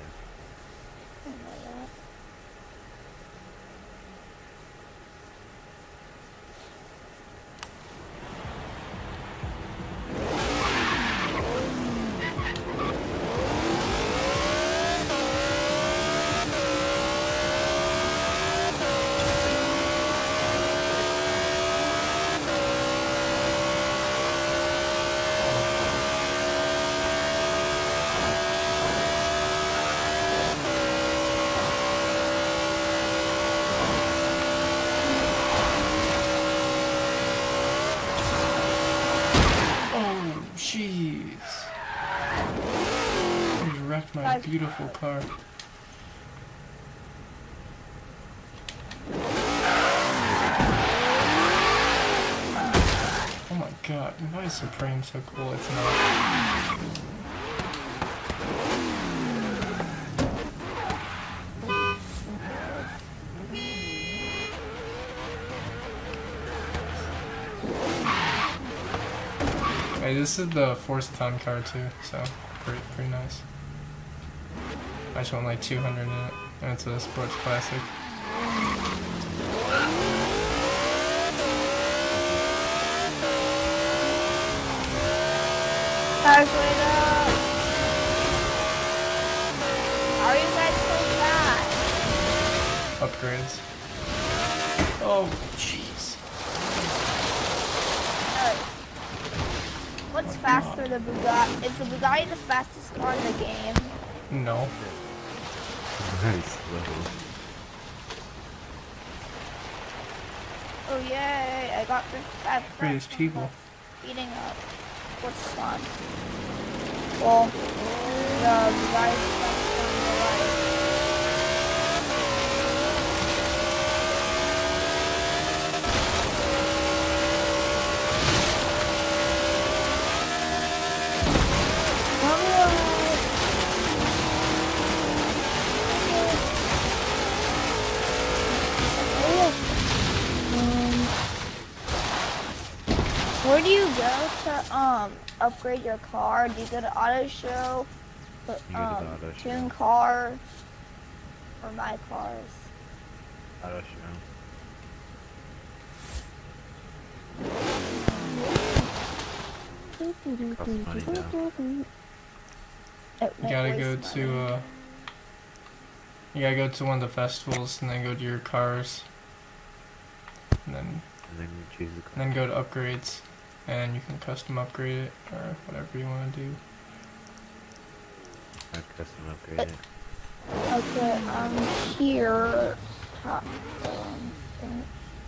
Oh, jeez. You just wrecked my Guys. beautiful car. Oh my god, why is Supreme so cool? It's not. Hey, this is the Force Time car too, so pretty pretty nice. I just want like two hundred in it, and it's a sports classic. Guys, wait up! upgrades. Oh, jeez. Alright. What's faster, the Bugatti? Is the Bugatti the fastest car in the game? No. Nice level. Oh yay! I got the that Greatest people. Beating up. What's fun? Well, the Bugatti is faster in real life. Where do you go to um upgrade your car? Do you go to Auto Show, but, You go to the um, Auto Show. Tune Car, or My Cars? Auto show. Costs money now. It You gotta won't go waste to, money. uh... You gotta go to one of the festivals and then go to your cars. And then, And then you choose the car. and then go to upgrades. And you can custom upgrade it, or whatever you want to do. I custom upgrade it. Okay, I'm here. Top, um, thing.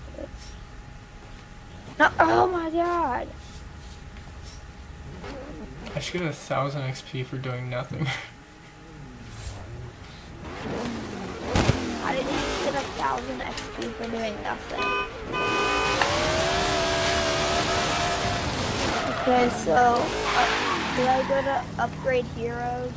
No, oh my god! I should get a thousand X P for doing nothing. How did you get a thousand X P for doing nothing? Okay, so uh, do I go to upgrade heroes?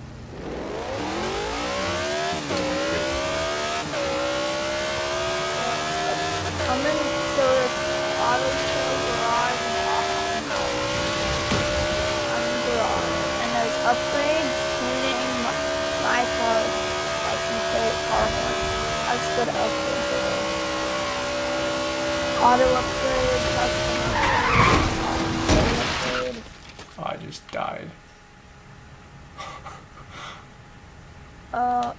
I'm in so auto show garage and awesome house. I'm in garage, and there's upgrades, tuning, my, my car, license plate, car horn. Let's go to upgrade heroes. Auto upgrade, custom upgrade, auto upgrade. Oh, I just died. Uh.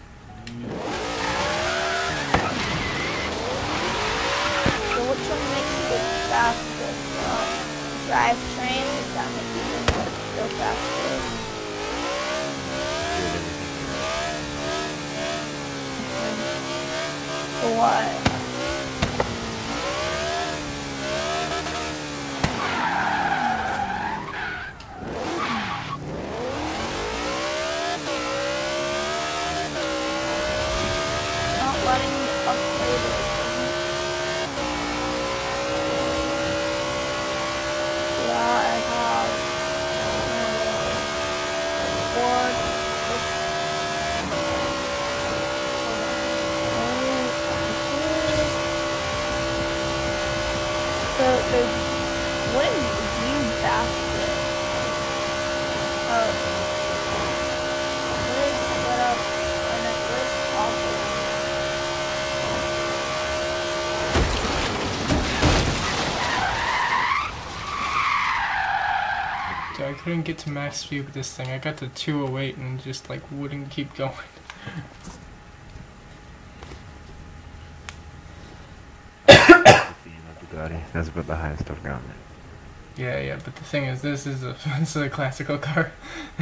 So which one makes it fastest? Uh, drivetrain, does that make you go faster? For what? Not letting me upgrade it. Yeah, I have uh, Ford. So there's what is view basket? Oh, what is set up in a first office? Dude, I couldn't get to max speed with this thing. I got to two oh eight and just like wouldn't keep going. Bugatti. That's about the highest I've gotten. Yeah, yeah, but the thing is, this is a this is a classical car.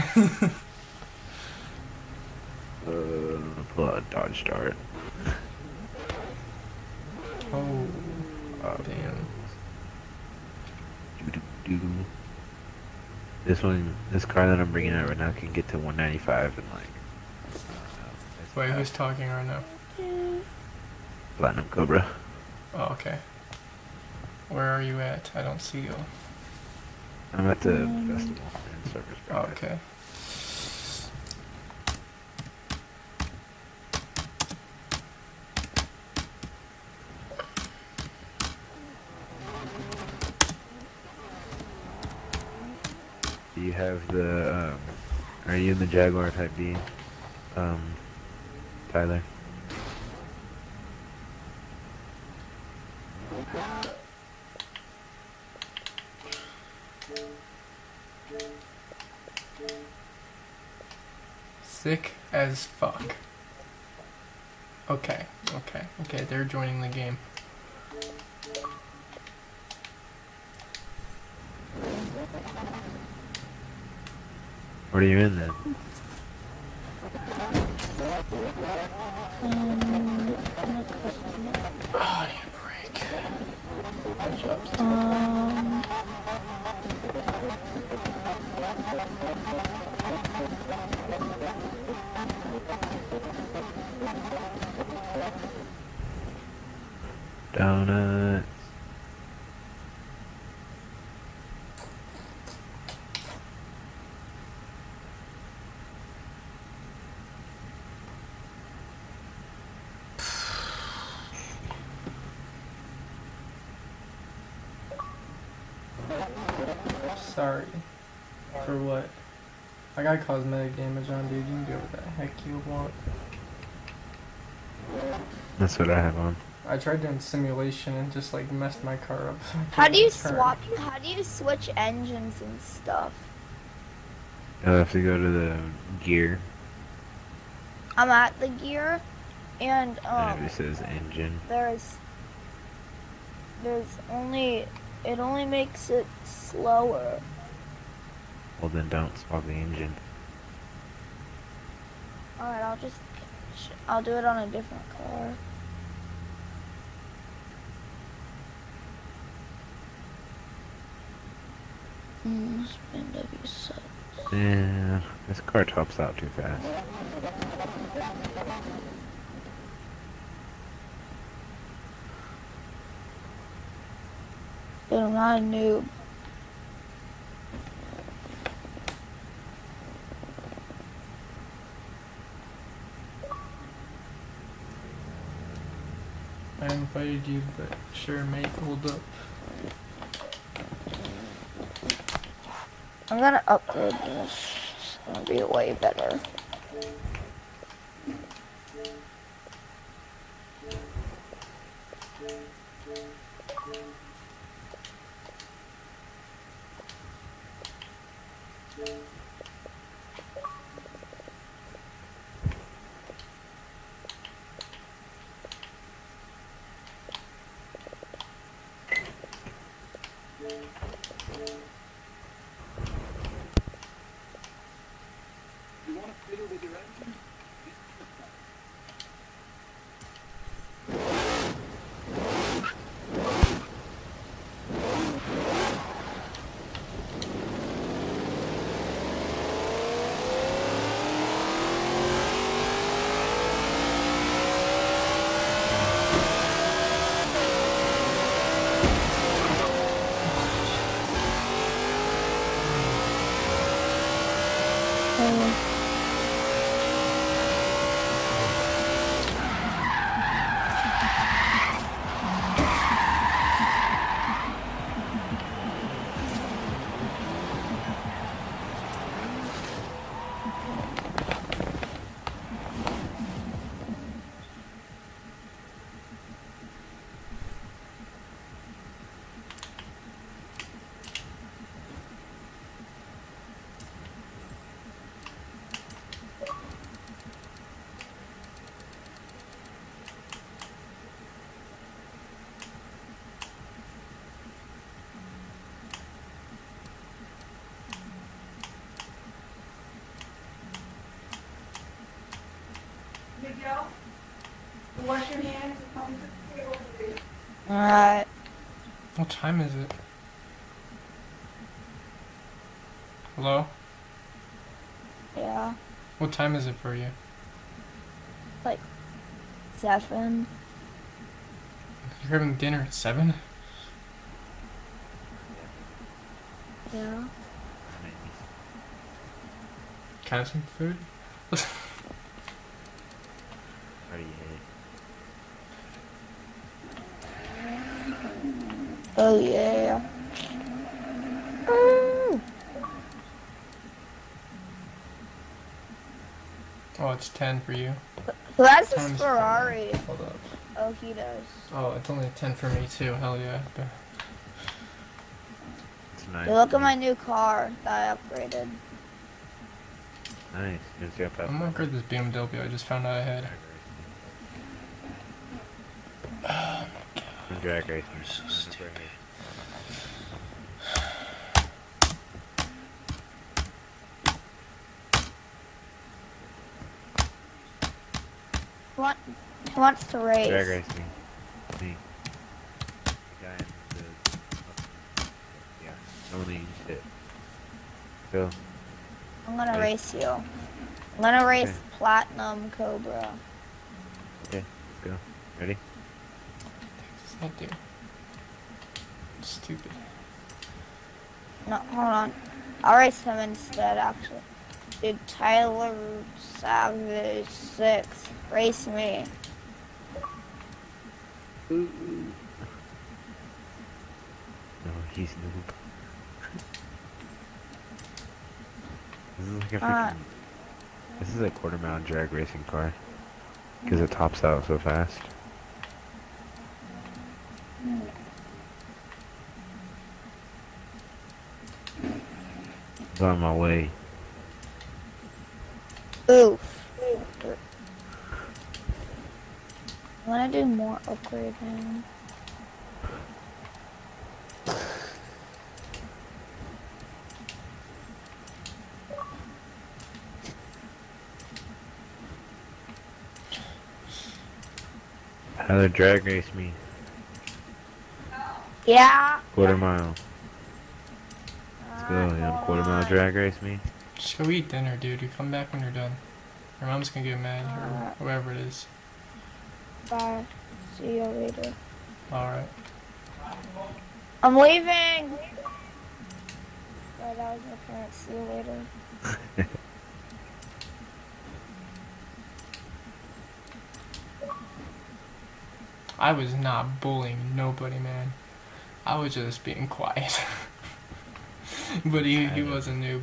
Uh, pull out a Dodge Dart. Oh, Uh, damn. doo-doo-doo. This one, this car that I'm bringing out right now can get to one ninety-five and like. I don't know, it's Wait, fast. who's talking right now? Platinum Cobra. Oh, okay. Where are you at? I don't see you. I'm at the festival in Surfers Oh, Paradise. okay. Do you have the, um, are you in the Jaguar Type D, um, Tyler? Sick as fuck. Okay, okay, okay, they're joining the game. What are you in then? Um, Oh, I need a break. My job's um, Donut. sorry. For what? I got cosmetic damage on, dude. You can do what the heck you want. That's what I have on. I tried doing simulation and just like messed my car up. So I how couldn't do you turn. swap? How do you switch engines and stuff? You'll have to go to the gear. I'm at the gear, and and um, it says engine. there's there's only it only makes it slower. Well, then don't swap the engine. All right, I'll just I'll do it on a different car. Mm, spin W sucks. Yeah, this car tops out too fast. But I'm not a noob. I invited you, but sure, mate, hold up. I'm gonna upgrade this. It's gonna be way better. Wash your hands and come to the table, please. Alright. What time is it? Hello? Yeah. What time is it for you? Like seven. You're having dinner at seven? Yeah. Can I have some food? How do you hit? Oh yeah. Mm. Oh, it's ten for you. Who has this Time's Ferrari? Hold up. Oh, he does. Oh, it's only ten for me too. Hell yeah. It's nice. Hey, look at my new car that I upgraded. Nice. It's got that. I'm gonna upgrade this B M W I just found out I had. I'm drag racing. So I'm stupid. right here. Who, want, who wants to race? Drag racing. Me. The guy in the... Yeah. Only it. Go. I'm gonna Okay. race you. I'm gonna race Okay. Platinum Cobra. Okay. Go. Ready? What's that do? Stupid. No, hold on. I'll race him instead, actually. Dude, Tyler Savage six. Race me. No, he's noob. This is like a freaking... Uh, This is a quarter mile drag racing car. Because it tops out so fast. It's on my way. Oof. I'm gonna do more upgrading. Tyler, drag race me. Yeah. Quarter mile. Let's go. You want a quarter mile drag race me? Just go eat dinner, dude. You come back when you're done. Your mom's gonna get mad, or whoever it is. Bye. See you later. Alright. I'm leaving. Right, that was my parents. See you later. I was not bullying nobody, man. I was just being quiet. But he, he was a noob.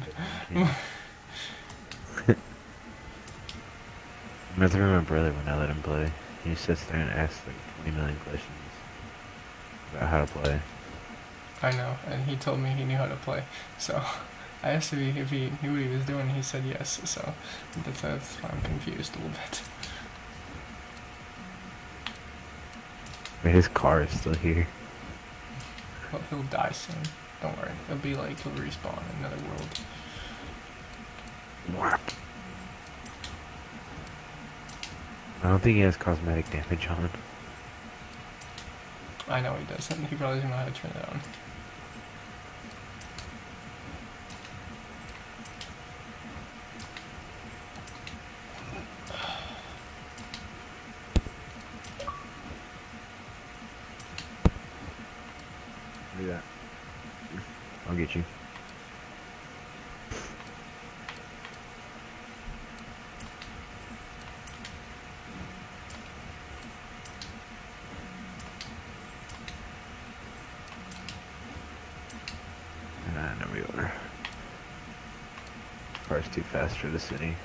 I remember my brother when I let him play. He sits there and asks like twenty million questions about how to play. I know, and he told me he knew how to play. So I asked if he, if he knew what he was doing, he said yes. So that's, that's why I'm confused a little bit. But his car is still here. Well, he'll die soon. Don't worry. It'll be like he'll respawn in another world. I don't think he has cosmetic damage on. I know he doesn't. He probably doesn't know how to turn it on. Do that. I'll get you. Ah, no, we are. Car's too fast for the city.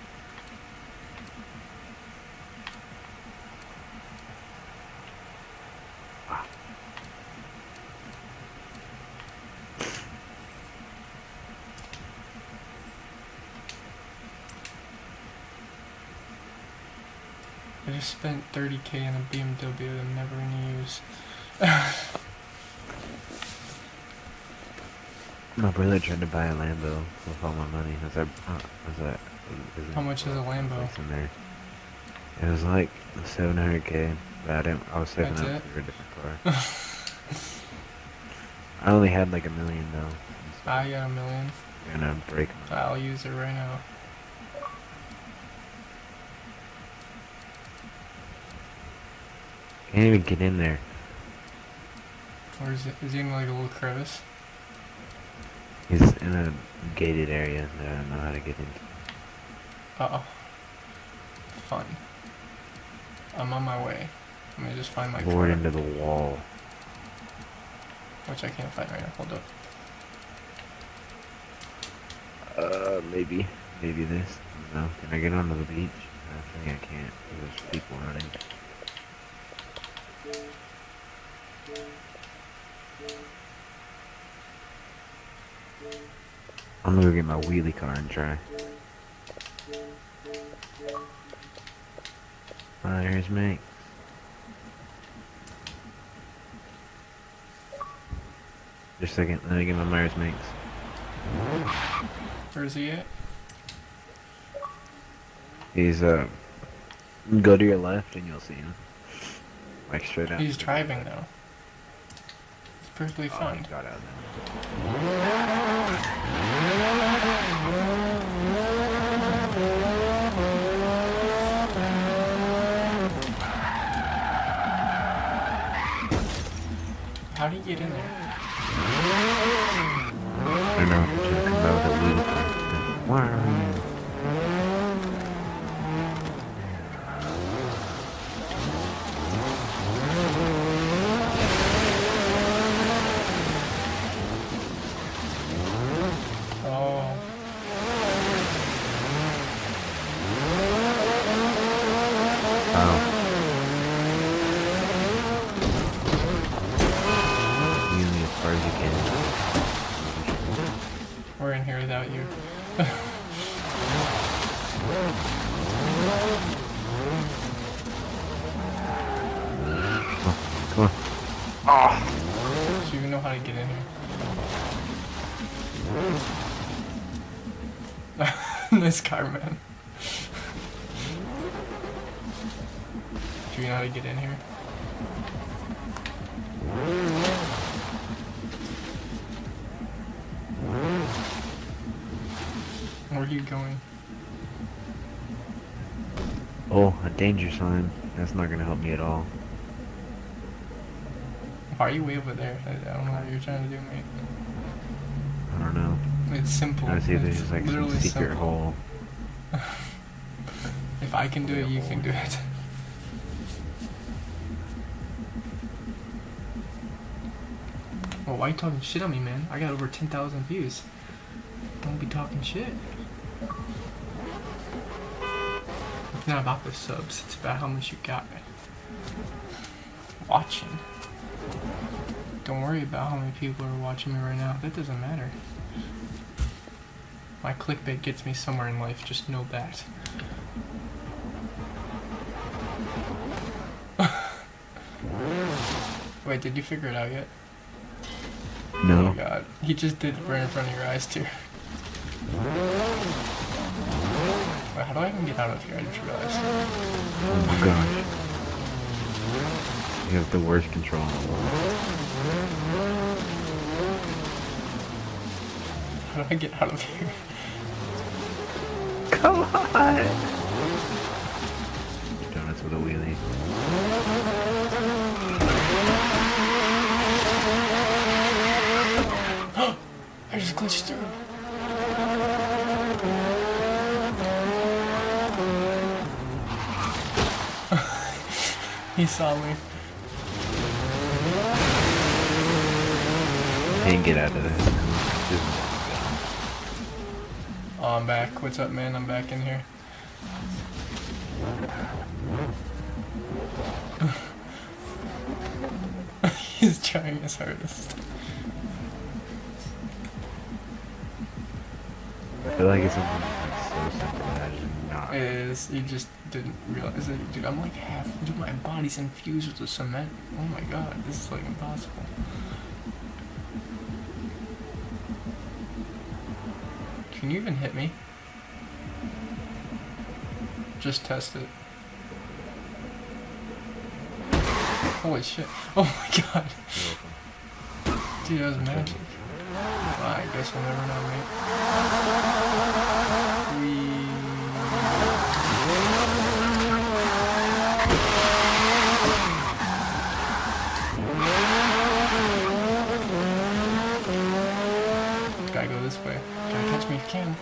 I just spent thirty K on a B M W that I'm never gonna use. My brother tried to buy a Lambo with all my money. Was that? Uh, was that? Was How much is a Lambo? what's in there? It was like seven hundred K. But I didn't. I was saving That's up it? for a different car. I only had like a million though. So I got a million. I'm gonna break. my- I'll use it right now. Can't even get in there. Or is it? Is he in like a little crevice? He's in a gated area that I don't know how to get into. Uh oh. Fun. I'm on my way. Let me just find my Bored car, into the wall. which I can't find right now. Hold up. Uh, maybe. Maybe this. I don't know. Can I get onto the beach? I think I can't. There's people running. I'm gonna go get my wheelie car and try. Ah, here's Mink. Just a second, let me get my Myers mix. Where's he at? He's, uh, go to your left and you'll see him. Like straight out. He's driving though. It's perfectly Oh, fine. he got out How do you get in there? I don't know. Just come out with a wheel. Wow. Oh. Oh. Use me as far as you can. We're in here without you. Come on. Oh. Do you even know how to get in here? This car, man. Do you know how to get in here? Where are you going? Oh, a danger sign. That's not gonna help me at all. Why are you way over there? I, I don't know what you're trying to do, mate. I don't know. It's simple. I see It's there's like some literally secret simple. hole. If I can do it, you can do it. Well, why are you talking shit on me, man? I got over ten thousand views. Don't be talking shit. It's not about the subs, it's about how much you got watching. Don't worry about how many people are watching me right now. That doesn't matter. My clickbait gets me somewhere in life, just know that. Wait, did you figure it out yet? Oh No. my god. He just did it right in front of your eyes, too. Wait, how do I even get out of here? I just realized. Oh my gosh. You have the worst control in the world. How do I get out of here? Come on! Donuts with a wheelie. I just glitched through. He saw me. Can't get out of this. Oh, I'm back. What's up, man? I'm back in here. He's trying his hardest. I feel like it's something that's so simple that I just not. It is. You just didn't realize it. Dude, I'm like half. Dude, my body's infused with the cement. Oh my god, this is like impossible. Can you even hit me? Just test it. Holy shit. Oh my god. Dude, that was magic. Well, I guess we'll never know, mate. We... Gotta go this way. Gotta catch me if you can.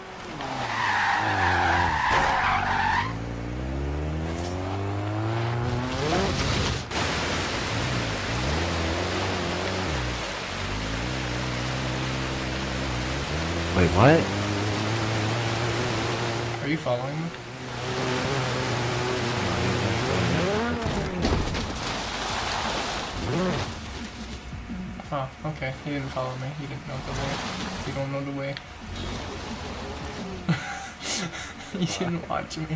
Wait, what? Are you following me? Oh, okay. He didn't follow me. He didn't know the way. You don't know the way. You didn't watch me.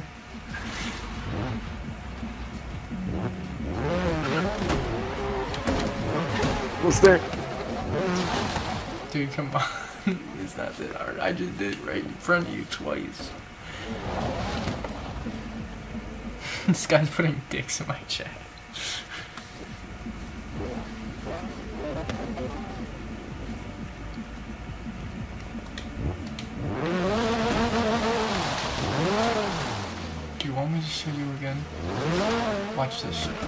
What's there? Dude, come on. It's not that hard. I just did it right in front of you twice. This guy's putting dicks in my chat. Do you want me to show you again? Watch this shit.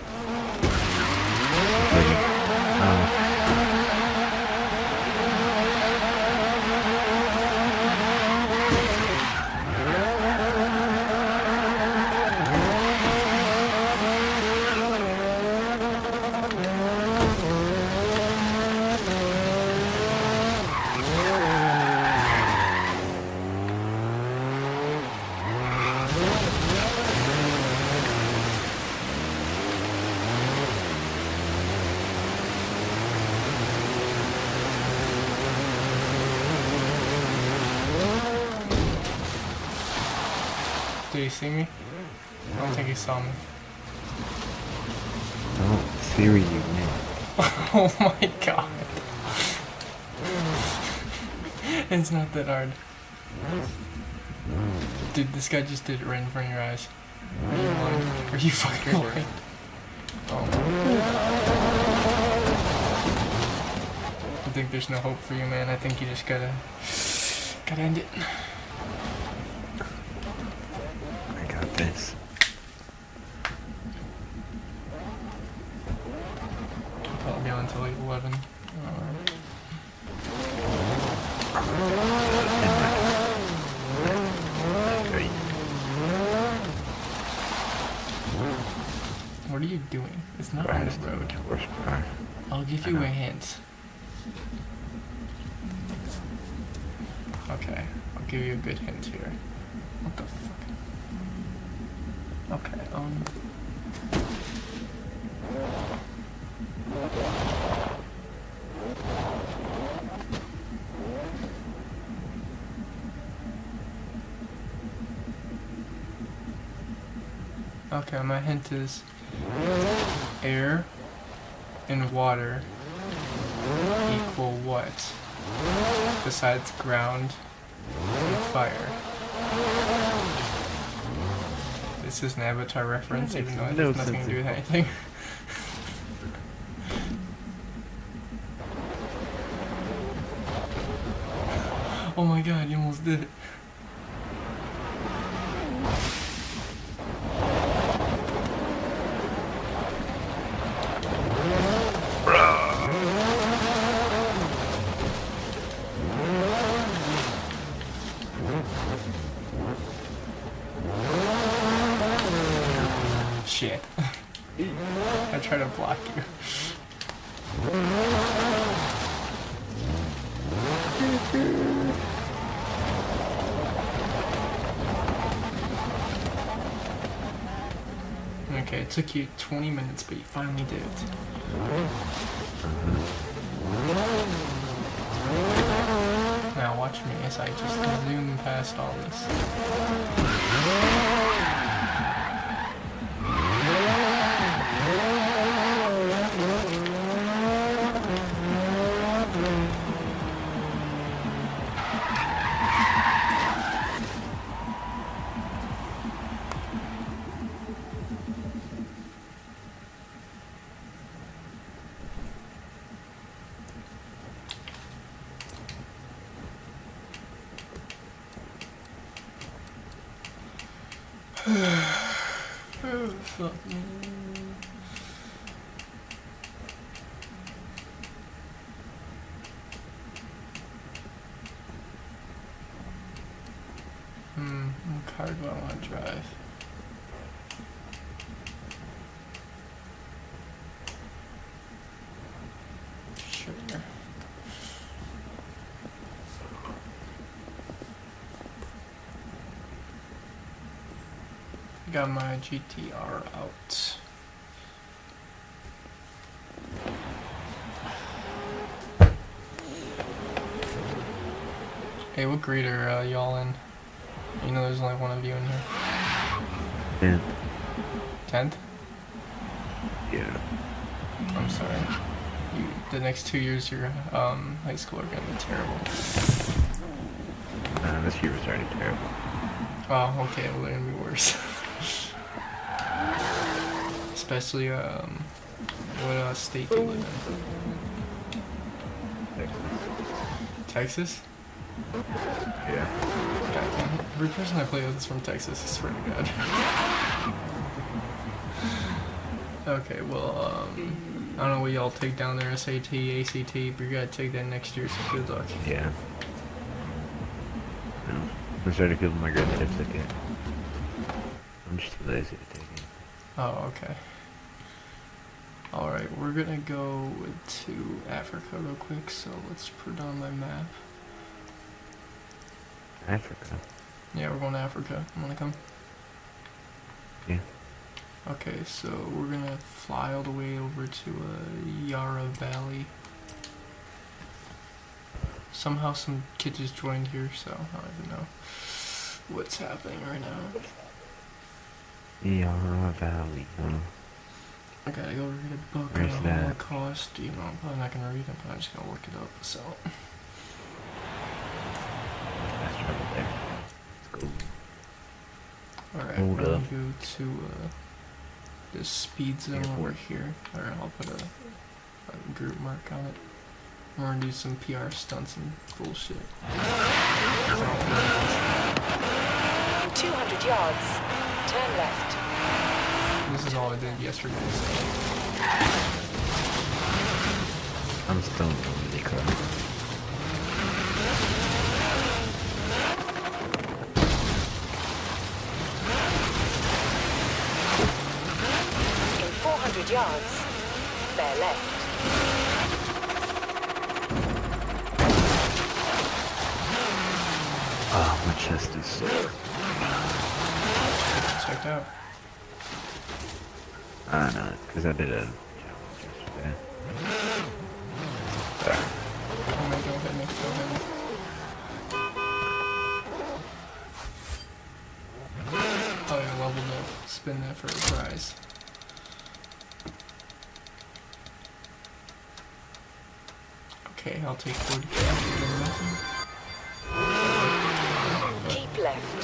Did he see me? I don't think he saw me. Don't theory you, man. Oh my god. It's not that hard. Dude, this guy just did it right in front of your eyes. Are you lying? Are you fucking lying? Oh. I think there's no hope for you, man. I think you just gotta... gotta end it. This. I'll be on until like eleven. Uh, what are you doing? It's not on the road. I'll give you a hint. Okay, I'll give you a good hint here. What the fuck? Okay, um... Okay, my hint is air and water equal what? Besides ground and fire. This is an Avatar reference, even though it has nothing to do with anything. Oh my god, you almost did it. Shit. I try to block you. Okay, it took you twenty minutes, but you finally did it. Now watch me as I just zoom past all this. Oh, fuck me. Hmm, what car do I want to drive? Sure. Got my G T R out. Hey, what grade are uh, y'all in? You know there's only one of you in here. Tenth. Tenth? Yeah. I'm sorry. you, the next two years of your um, high school are gonna be terrible. Uh, this year was already terrible. Oh, okay, well they're gonna be worse. Especially um, what uh, state do you live in? Texas. Texas? Yeah. God, damn, every person I play with is from Texas, I swear to God. Okay, well, um, I don't know what y'all take down there, S A T, A C T, but you gotta take that next year, so good luck. Yeah. No. I'm starting to feel my grad certificate. I'm just too lazy to take it. Oh, okay. Alright, we're gonna go to Africa real quick, so let's put on my map. Africa? Yeah, we're going to Africa. You wanna come? Yeah. Okay, so we're gonna fly all the way over to uh, Yarra Valley. Somehow some kid just joined here, so I don't even know what's happening right now. Yarra Valley, huh? I gotta go read a book Where's on that? Holocaust. You know, I'm probably not gonna read it, but I'm just gonna look it up. So. That's trouble there. Let's go. Alright, Hold we're gonna up. go to uh, this speed zone Airport. over here. Alright, I'll put a, a group mark on it. We're gonna do some P R stunts and bullshit. In two hundred yards, turn left. This is all I did yesterday. So. I'm still in the really car. In four hundred yards, bear left. Oh, my chest is sore. Checked out. I know, because I did a challenge yesterday. Sorry. Oh man, don't hit me, don't hit me. Oh yeah, leveled up. Spin that for a prize. Okay, I'll take forty cash. Keep left.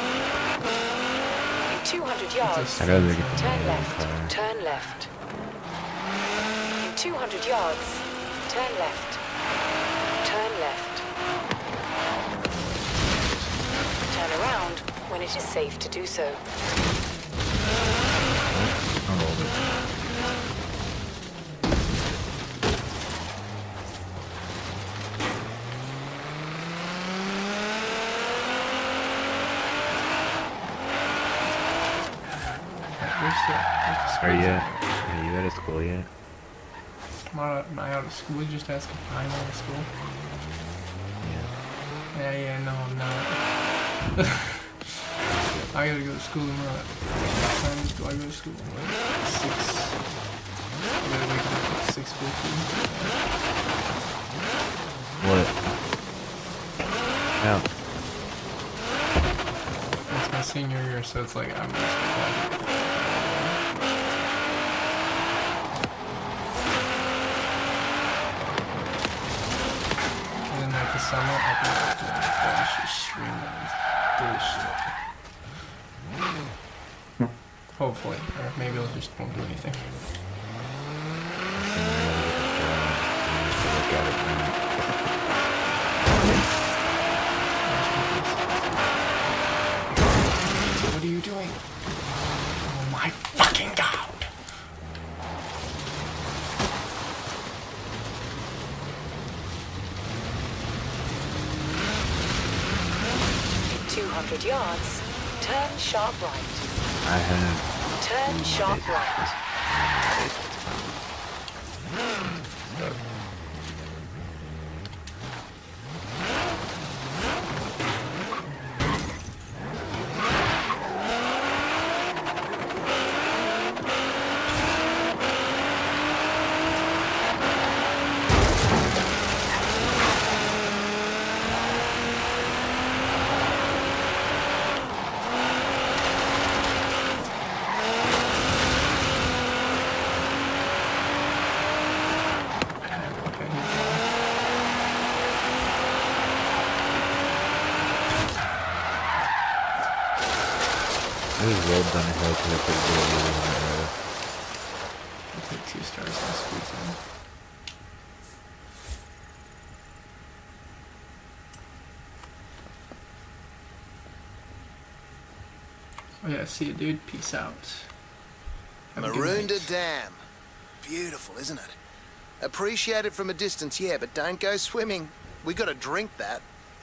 In two hundred yards, I'd rather get the turn manual left. car. Turn left. In two hundred yards, turn left. Turn left. Turn around when it is safe to do so. I'll hold it. Where's the, where's the Are you, speed at, are you out of school yet? zone? Am I, am I out of school? You just asking if I'm out of school? Yeah. Yeah, yeah, no, I'm not. I gotta go to school tomorrow. What time do I go to school? Six. I gotta wake up at six fifty. What? Yeah. It's my senior year, so it's like I'm just like, and then like the summer, I'll be like doing a bunch of streaming bullshit. Hopefully, or maybe I'll just won't do anything. Look at it now. What are you doing? Oh my fucking god! In two hundred yards, turn sharp right. I have Turn sharp right. It was well done as hell because I put the on that road. I took two stars last weekend. Oh yeah, see you, dude. Peace out. Have a good Maroondah night. Dam. Beautiful, isn't it? Appreciate it from a distance, yeah, but don't go swimming. We gotta drink that.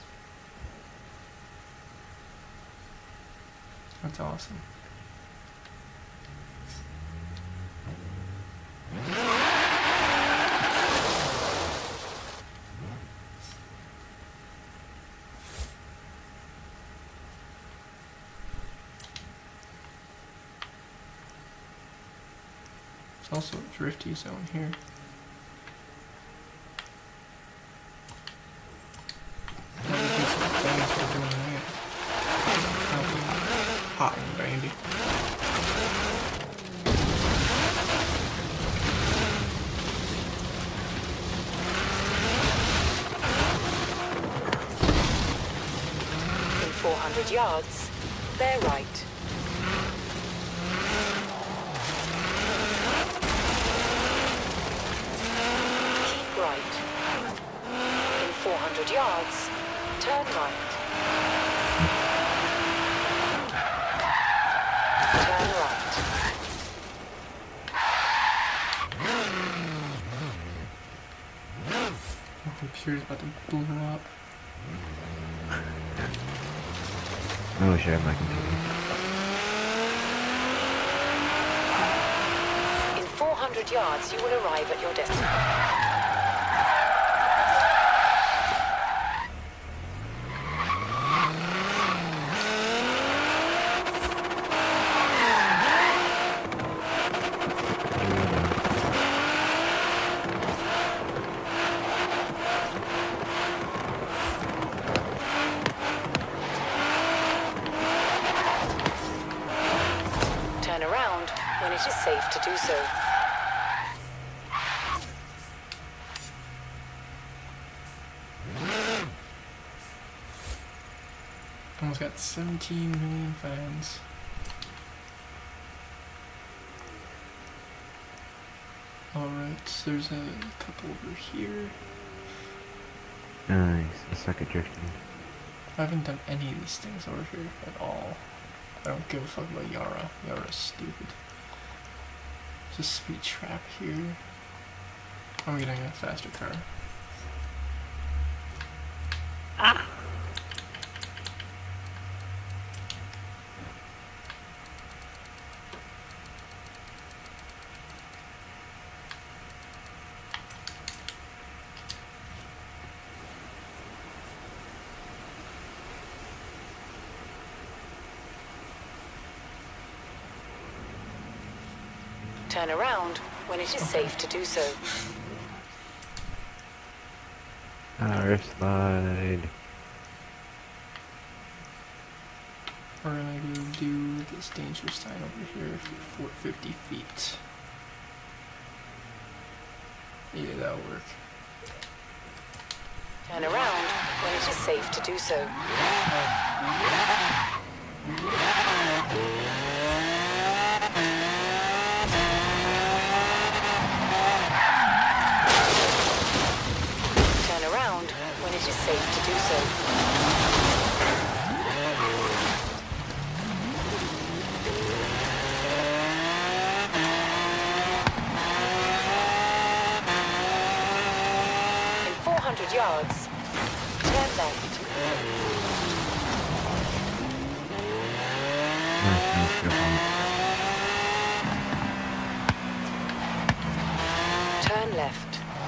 That's awesome. There's also a drifty zone here. Might do some things for doing that. Hot and bandy. In four hundred yards, bear right. Keep right. In four hundred yards, turn right. Turn right. My computer's about to blow up. I wish I had my computer. In four hundred yards, you will arrive at your destination. Turn around when it is safe to do so. Almost got seventeen million fans. Alright, there's a couple over here. Nice. I suck at drifting. I haven't done any of these things over here at all. I don't give a fuck about Yara. Yara's stupid. There's a speed trap here. I'm getting a faster car. Turn around when it is safe to do so. Power slide. We're gonna go do this danger sign over here for fifty feet. Yeah, that'll work. Turn around when it is safe to do so. Turn around when it is safe to do so. In four hundred yards, turn left. Nice, nice, good one. Turn left.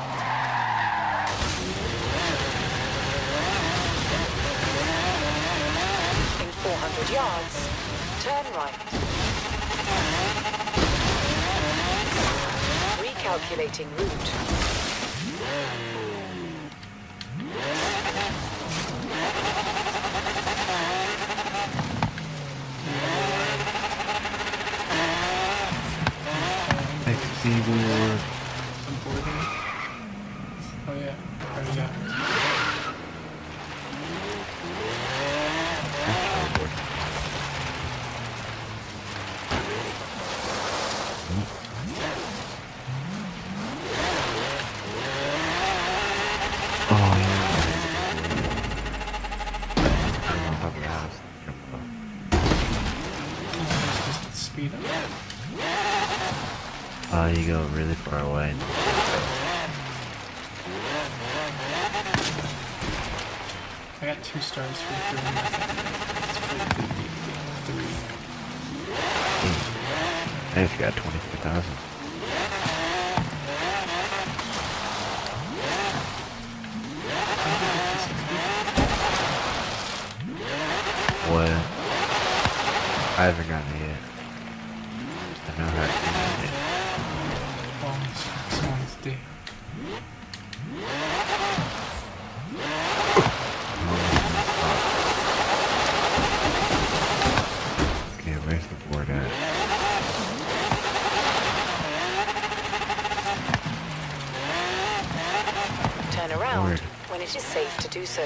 In four hundred yards, turn right. Recalculating route. X P war. I'm boarding. Oh yeah, I already got it. just jump off. Just speed up. Oh, you go really far away. I got two stars for doing nothing. It's for fifty. Three. I just got twenty-four thousand. What? I haven't gotten it yet. I know how to do it. Oh, someone's dead. Okay, where's the board at? Turn around Board. when it is safe to do so.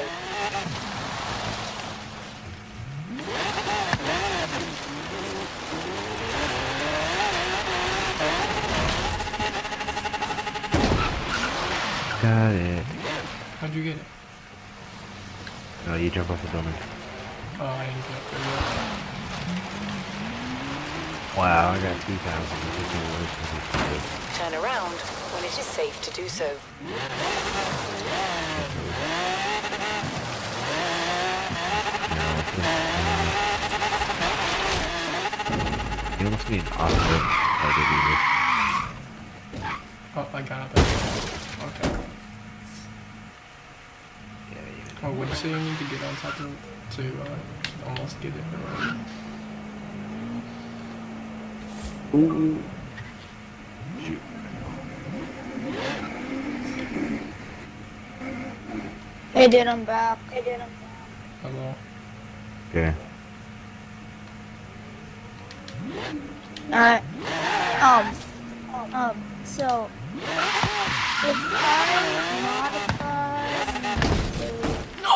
Got it. How'd you get it? No, you jump off the building. Oh, I didn't get up there yet. Wow, I got two thousand. Turn around when it is safe to do so. You almost need an auto how to do this. Oh, I got up there. Okay. Yeah, you Oh, what do you say you need to get on top of to uh, almost get it? Ooh. Shoot. Hey, dude, I'm back. Hey, dude, I'm back. Hello. Okay. Alright. Um. Um. So, if I modify. No.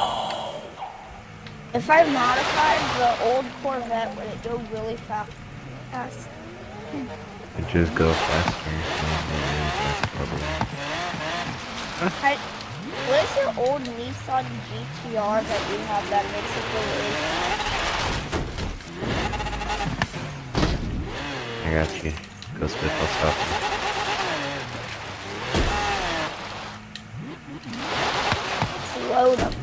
If I modified the old Corvette, would it go really fast? Fast. It just go faster. That's probably. I, what is your old Nissan G T R that you have that makes it go really fast? I got you. Go spit, I'll stop you. Load up.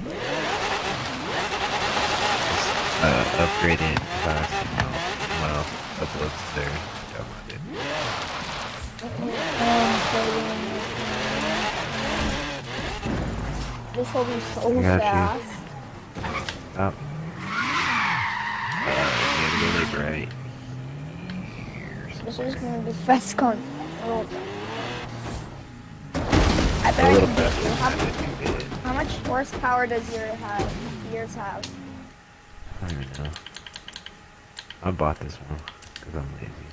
Uh, upgrade it fast. Well, upload to there. Download it. This will be so I got fast. you. Stop. Uh, you have to go like right. This is gonna be fast con. Oh. I A bet I little can beat faster you. than How, that if you did it. how much horsepower does your have? Yours have? I don't even know. I bought this one because I'm lazy.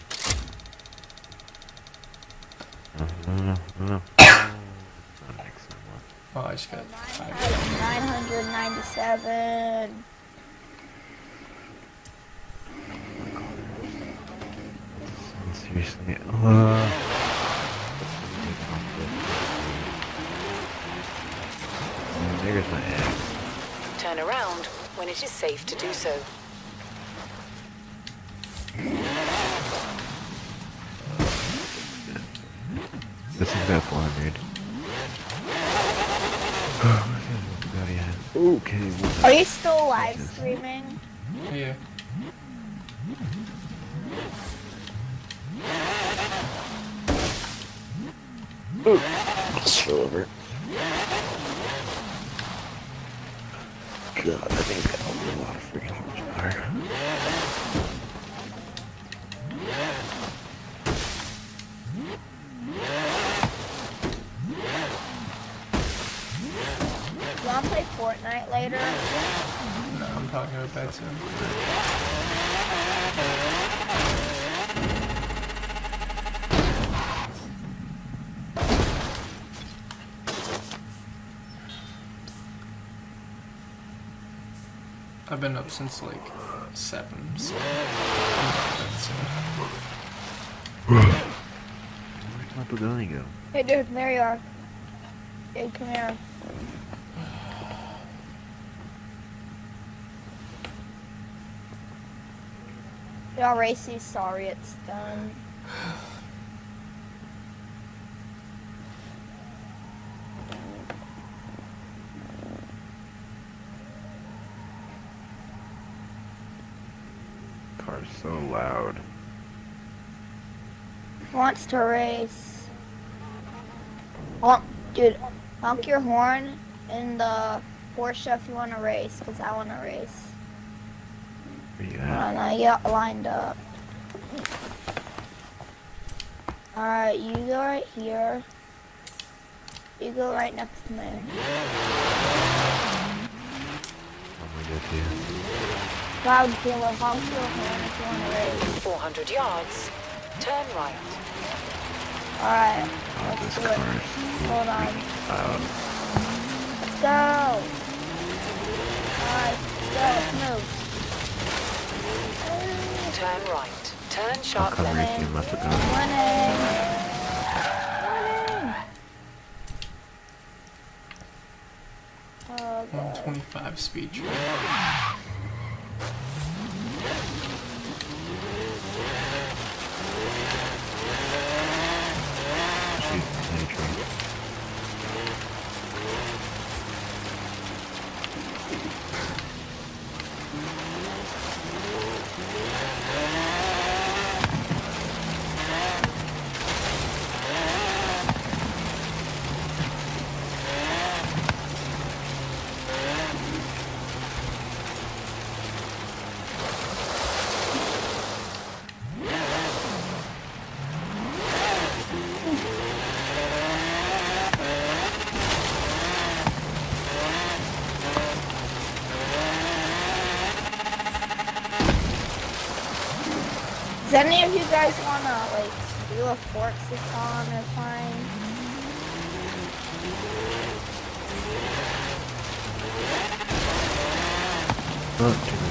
No, no, no, no, no. Not next one. Oh, I just got five. nine hundred ninety-seven. Seriously. Uh, there's my eggs. Turn around when it is safe to do so. This has got four hundred. Okay. Well, Are you still live streaming? Yeah. let's go over. God, I think that'll be a lot of freaking horsepower. You wanna play Fortnite later? No, I'm probably gonna go to bed soon. I've been up since like seven, so I'm going to bed soon. Where'd my pavilion go? Hey dude, there you are. Dude, come here. Y'all Racy's sorry it's done. Car's so loud. Wants to race. Honk, dude, honk your horn in the Porsche if you want to race, because I want to race. Where you Hold at? on, I got lined up. Alright, you go right here. You go right next to me. I'm gonna go to you. Cloud killer, honk your horn if you want to race. four hundred yards. Turn right. Alright, Oh, let's this do car it. is Hold on. loud. Let's go! Alright, let's go, let's move. Turn right. Turn I'll sharp come left. race you, must have gone. Winning! Winning! Oh, one God. twenty-five speed trap. Shoot, penetrate. Does any of you guys wanna like do a Forksicon or fine? Oh, too bad.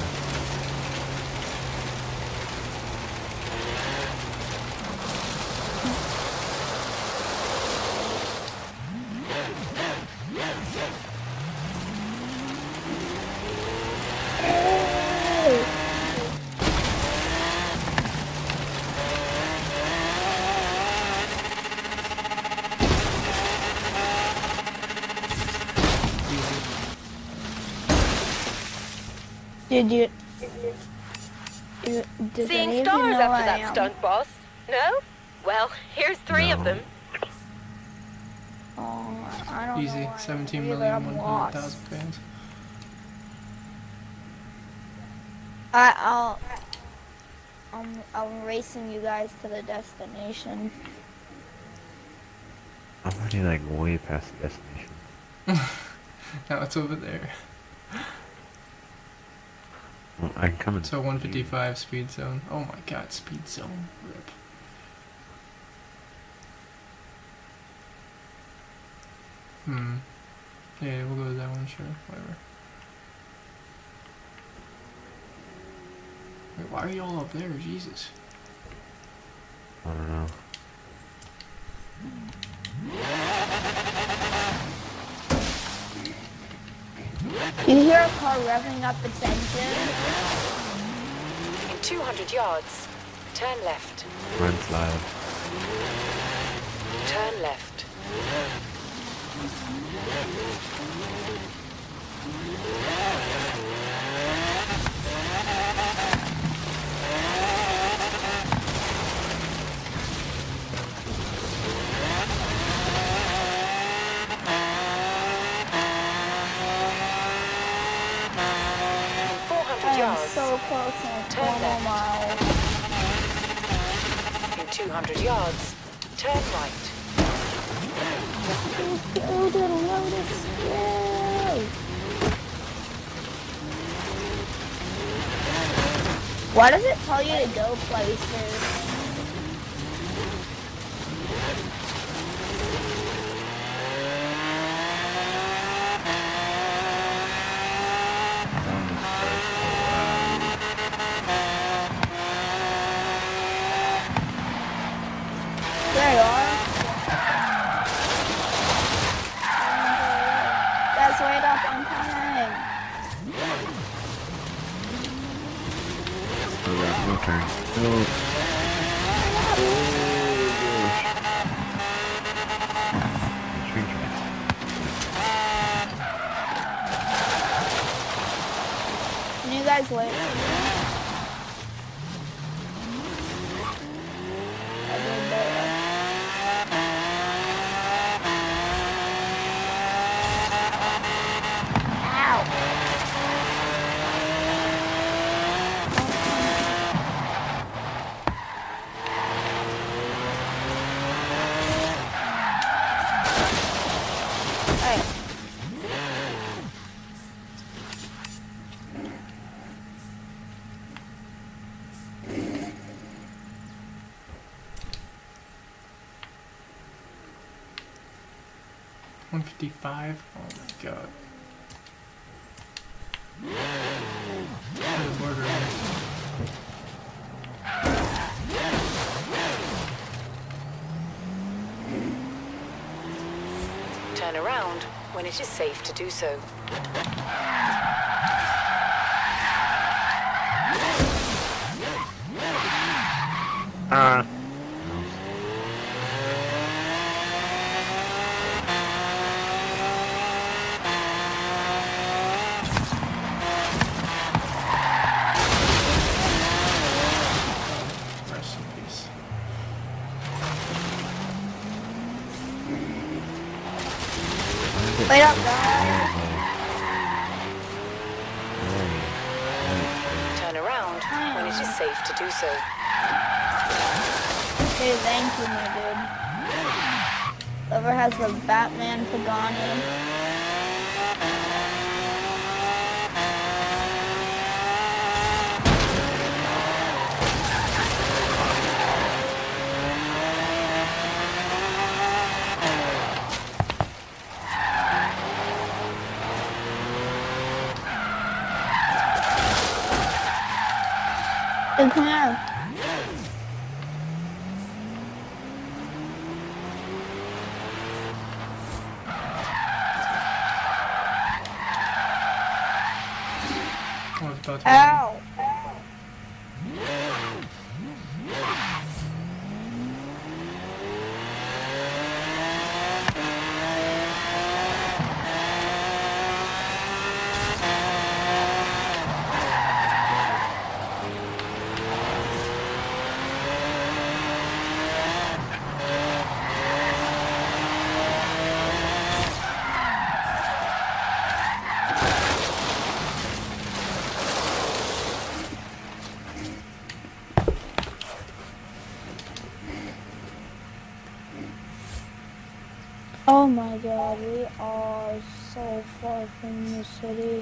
Did you? you does Seeing any of you stars know after I that am? stunt, boss. No? Well, here's three of No. them. Oh, I don't know Easy. why I am seventeen either, million I'm one hundred lost. thousand fans. I, I'll. I'm, I'm racing you guys to the destination. I'm already like way past the destination. Now it's over there. Well, I can come in. So one fifty-five speed zone. Oh my god, speed zone. Rip. Hmm. Yeah, we'll go with that one, sure. Whatever. Wait, why are y'all up there? Jesus. I don't know. You hear a car revving up its engine? In two hundred yards. Turn left. Mine's live. Turn left. In four hundred I am yards. so close in Turn four more left. miles. In two hundred yards. Turn right. Go to Lotus. Yay! Why does it tell you to go places? Damn, this car is so loud. There you are. That's right up on time. So loud. turn. No. Train track. Can you guys wait? I did there. one fifty-five. Oh my god. What is murder? Turn around when it is safe to do so. Ah. Rest in peace. Wait up, guys. Turn around when it is safe to do so. Okay, thank you, my dude. Whoever has the Batman Pagani. Hey, come here. I was about to Ow. Oh my god, we are so far from the city.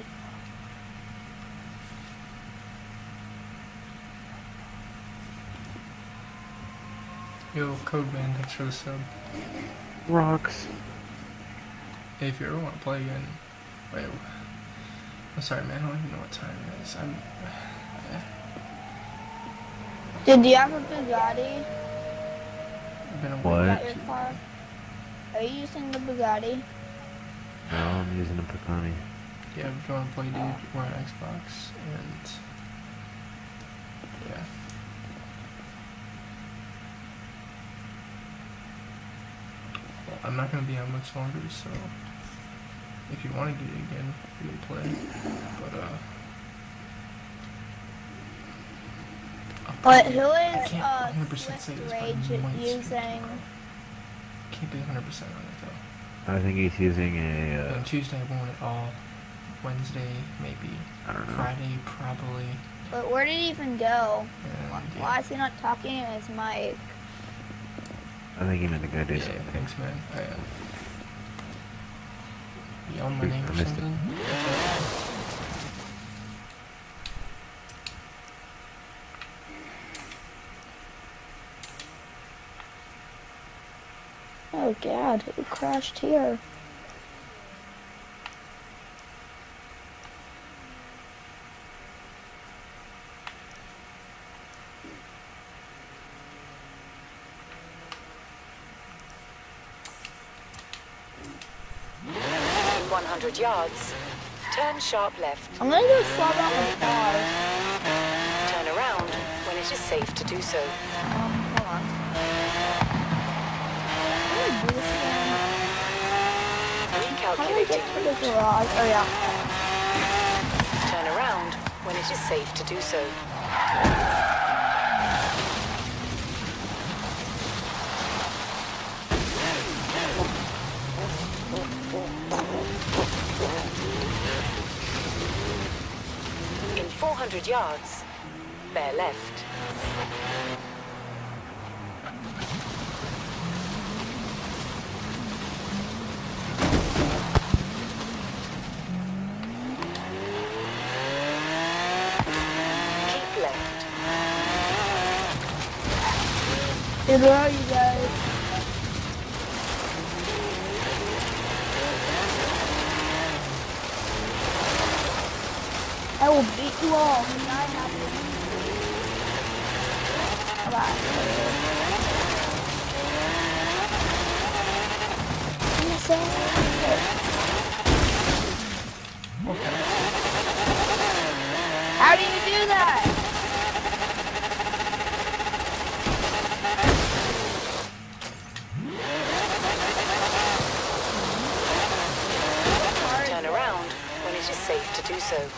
Yo, Code Man, thanks for the sub. Rocks. Hey, if you ever want to play again, wait, I'm sorry, man, I don't even know what time it is. I'm. Dude, do you have a Bugatti? I've been away. What? At your car? Are you using the Bugatti? No, I'm using a Pagani. Yeah, if you want to play, dude, we're on Xbox, and yeah. Well, I'm not gonna be on much longer, so if you want to do it again, we can play. But uh, But who I is can't uh one hundred percent say Swift this, but I Rage might switch using? tomorrow. Can't be one hundred percent on it though. I think he's using a. Uh, And Tuesday I won't at all. Wednesday maybe. I don't know. Friday probably. But where did he even go? And, yeah. Why is he not talking in his mic? I think he meant to go do Yeah, something. thanks, man. I, uh, yell my Oops, name I or missed it. something. Oh god, who crashed here? In one hundred yards, turn sharp left. I'm gonna go swap out my car. Turn around when it it is safe to do so. Um, hold on. How do I do this again? How do I Recalculating get to the route. garage? Oh yeah. Turn around when it is safe to do so. In four hundred yards, bear left. Keep left. Hey, where are you guys? I will beat you all when I have to. Bye-bye. I'm gonna say it. Okay. How do you do that? Turn around when it is safe to do so.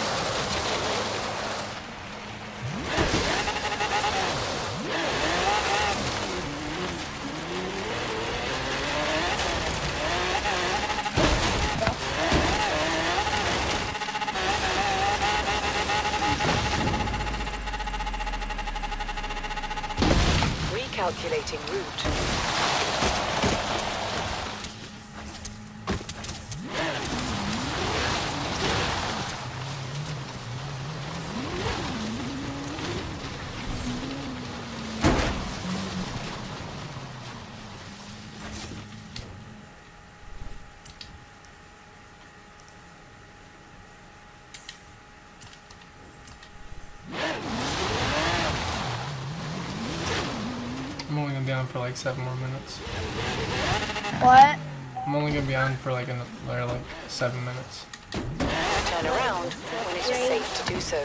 Recalculating route. I'm only gonna be on for like seven more minutes. What? I'm only gonna be on for like another like seven minutes. Turn around when it is safe to do so.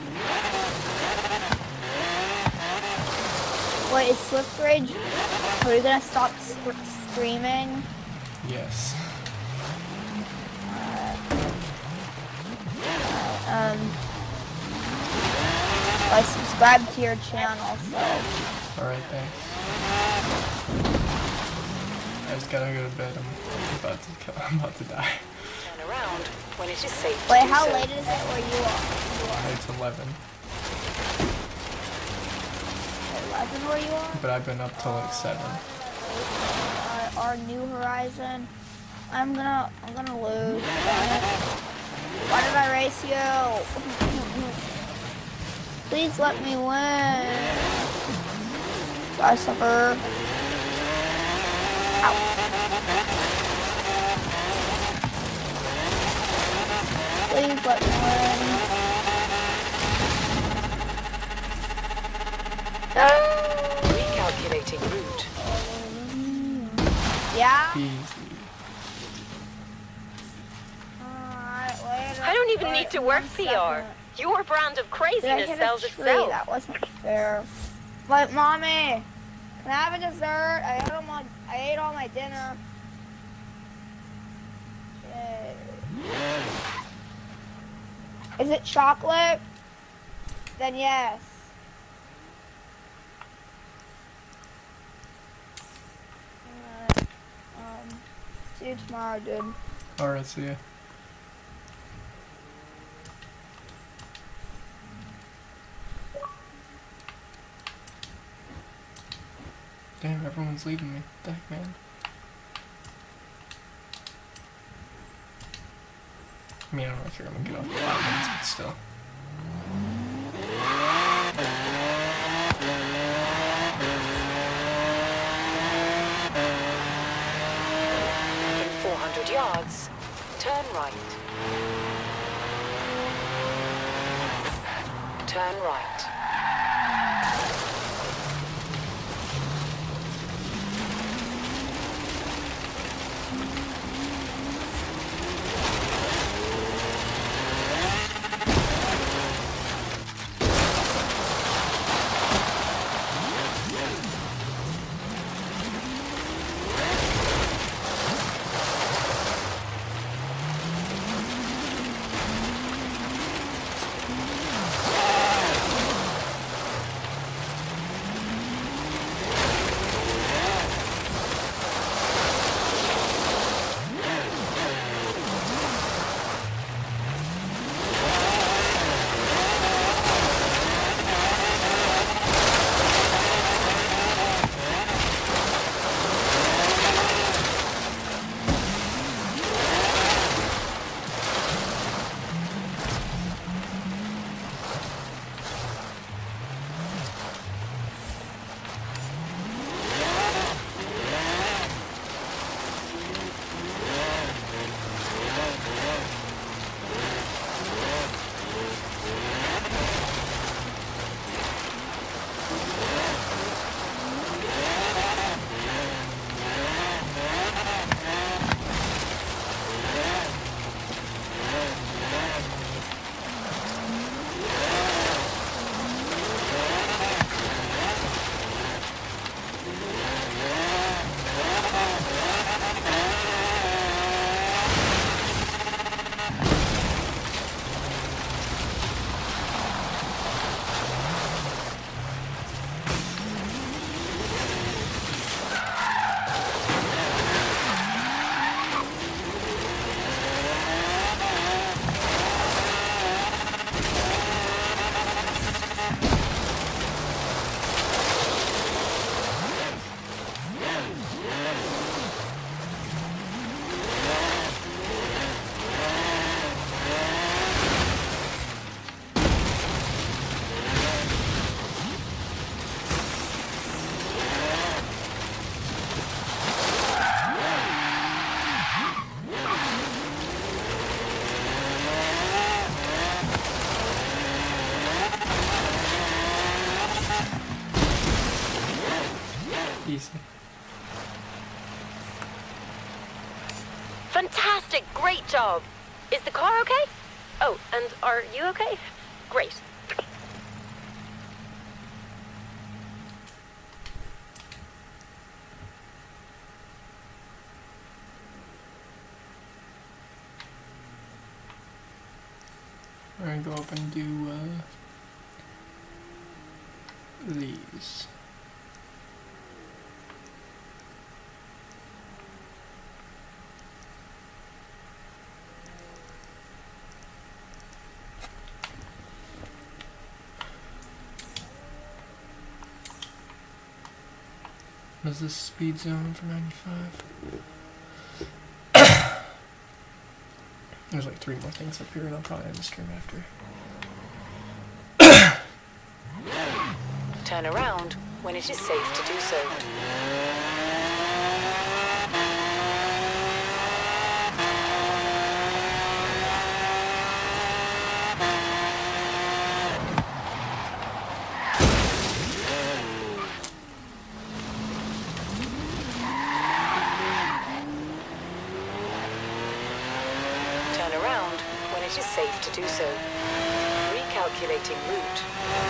Wait, is Swift Rage? Are you gonna stop sc screaming? Yes. Um, I subscribe to your channel, so. Alright, thanks. I just gotta go to bed. I'm about to, I'm about to die. Turn around when it is safe to Wait, do how so. late is it where you are? You are It's eleven, eleven where you are? but I've been up till like seven. Our, our New Horizon. I'm gonna, I'm gonna lose. Darn it. Why did I race you? Please let me win. I suffer. Ow. Please let me win. No. Recalculating route. Yeah? Easy. Alright, wait a- I don't even wait need to work one P R. second. Your brand of Did I craziness hit a sells tree? itself. That wasn't fair. But mommy, can I have a dessert? I ate all my, I ate all my dinner. Yay. Is it chocolate? Then yes. Alright, Um, see you tomorrow, dude. Alright, see ya. Damn, everyone's leaving me. What the heck, man? I mean, I'm not sure I'm gonna get off in five minutes, but still. In four hundred yards, turn right. Turn right. racing. Fantastic! Great job! Is the car okay? Oh, and are you okay? Great. We're gonna go up and do uh, these. What is this speed zone for ninety-five? There's like three more things up here and I'll probably end the stream after. Turn around when it is safe to do so. Turn around when it is safe to do so. Recalculating route.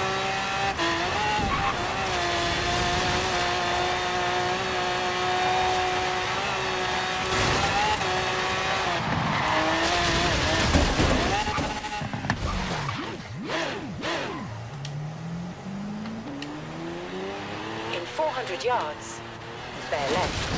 In four hundred yards, bear left.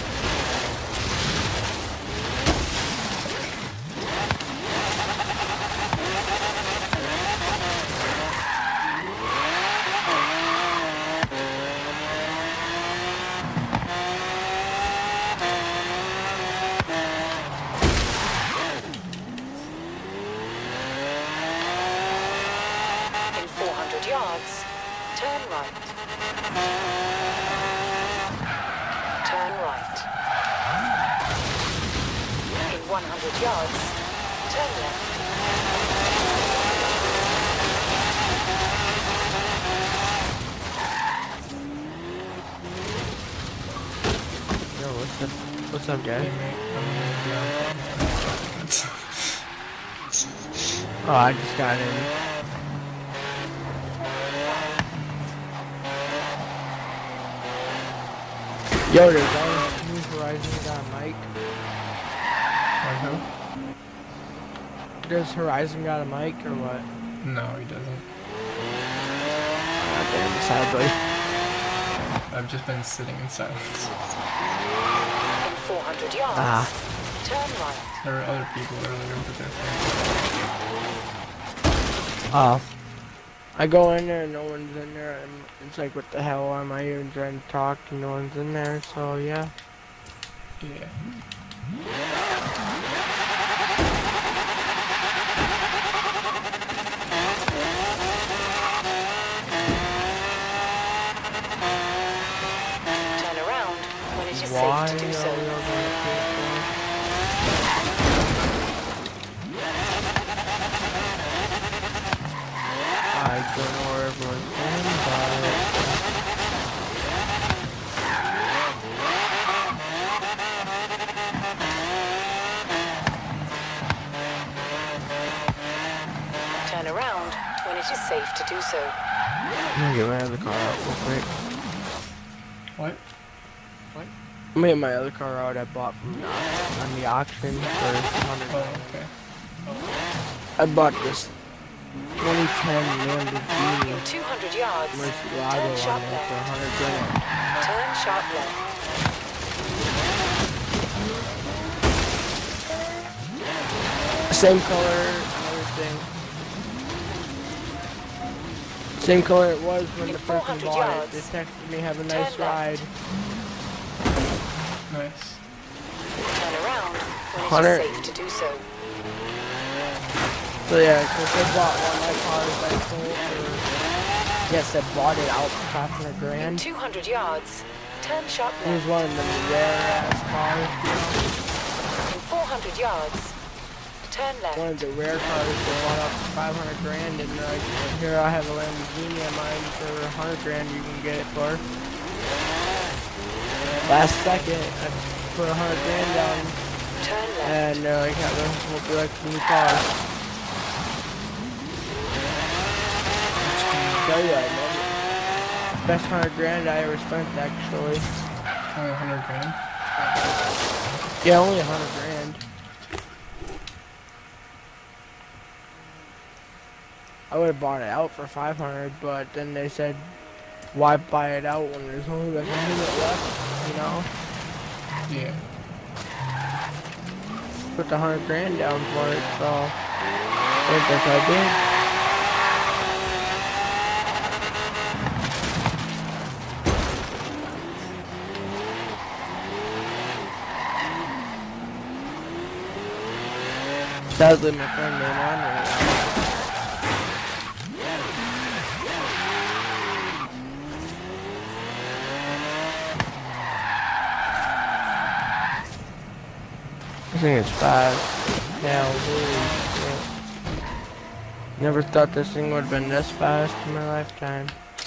In four hundred yards, turn right. Turn right. In one hundred yards, turn left. Yo, what's up? What's up, guys? Hey, mate, I'm gonna be on phone. Oh, I just got in. Yo, there's always new Horizon got a mic. Like who? Does Horizon got a mic or what? No, he doesn't. God damn, sadly. I've just been sitting in silence. In four hundred yards, Ah. turn right. There were other people earlier with their phone. Oh. I go in there and no one's in there, and it's like, what the hell am I even trying to talk and no one's in there, so yeah. Yeah. Turn around when it is Why safe are to we do all so. going to I don't know where everyone's going, Turn around when it is safe to do so. I'm gonna get my other car out real quick. What? I'm gonna get my other car out I bought from the, on the auction for one hundred Oh, dollars. okay. I bought this twenty ten Lamborghini In two hundred yards, Murcielago turn on sharp there for left. one hundred grand. Turn sharp left. Same color and everything. Same color it was when In the person four hundred bought yards, it. They texted me, have a turn nice left. ride. Nice. Turn around when it Hunter. is safe to do so. So yeah, since they bought one of my cars, I sold for, yes, I bought it out for five hundred In grand. two hundred yards, turn sharp It was left. one of the rare ass cars, you know. In four hundred yards, turn left. One of the rare cars they bought out for five hundred grand, and like, here I have a Lamborghini of mine for one hundred grand you can get it for. Last second, I put a hundred grand down, Turn left. and they're like, yeah, we'll be like new car. I'll tell you, I love it. Best hundred grand I ever spent, actually. Only a hundred grand. Yeah, only a hundred grand. I would have bought it out for five hundred, but then they said, why buy it out when there's only like a minute left, you know? Yeah. Put the hundred grand down for it, so I think that's what I did. Sadly, my friend ain't on right now. I think it's fast. Now, holy shit. Never thought this thing would have been this fast in my lifetime.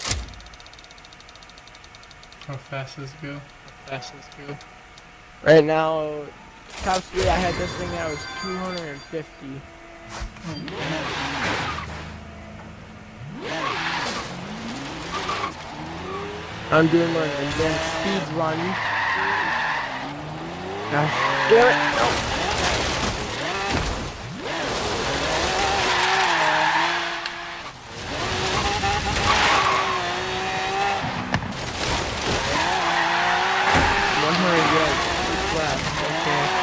How fast does it go? How fast does it go? Right now, top speed I had this thing at was two hundred fifty. I'm doing my advanced speed run. Gosh, damn it! No. one hundred yards, each lap, okay.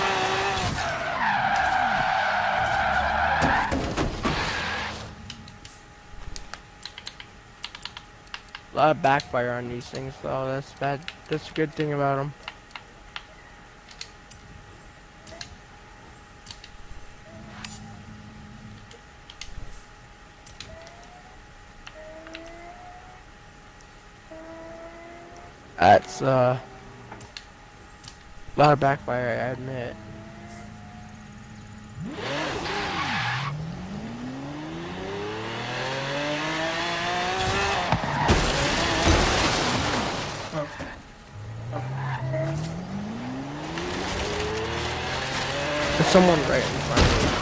A lot of backfire on these things, though. That's bad. That's a good thing about them. That's uh, a lot of backfire, I admit. There's someone right in front of me.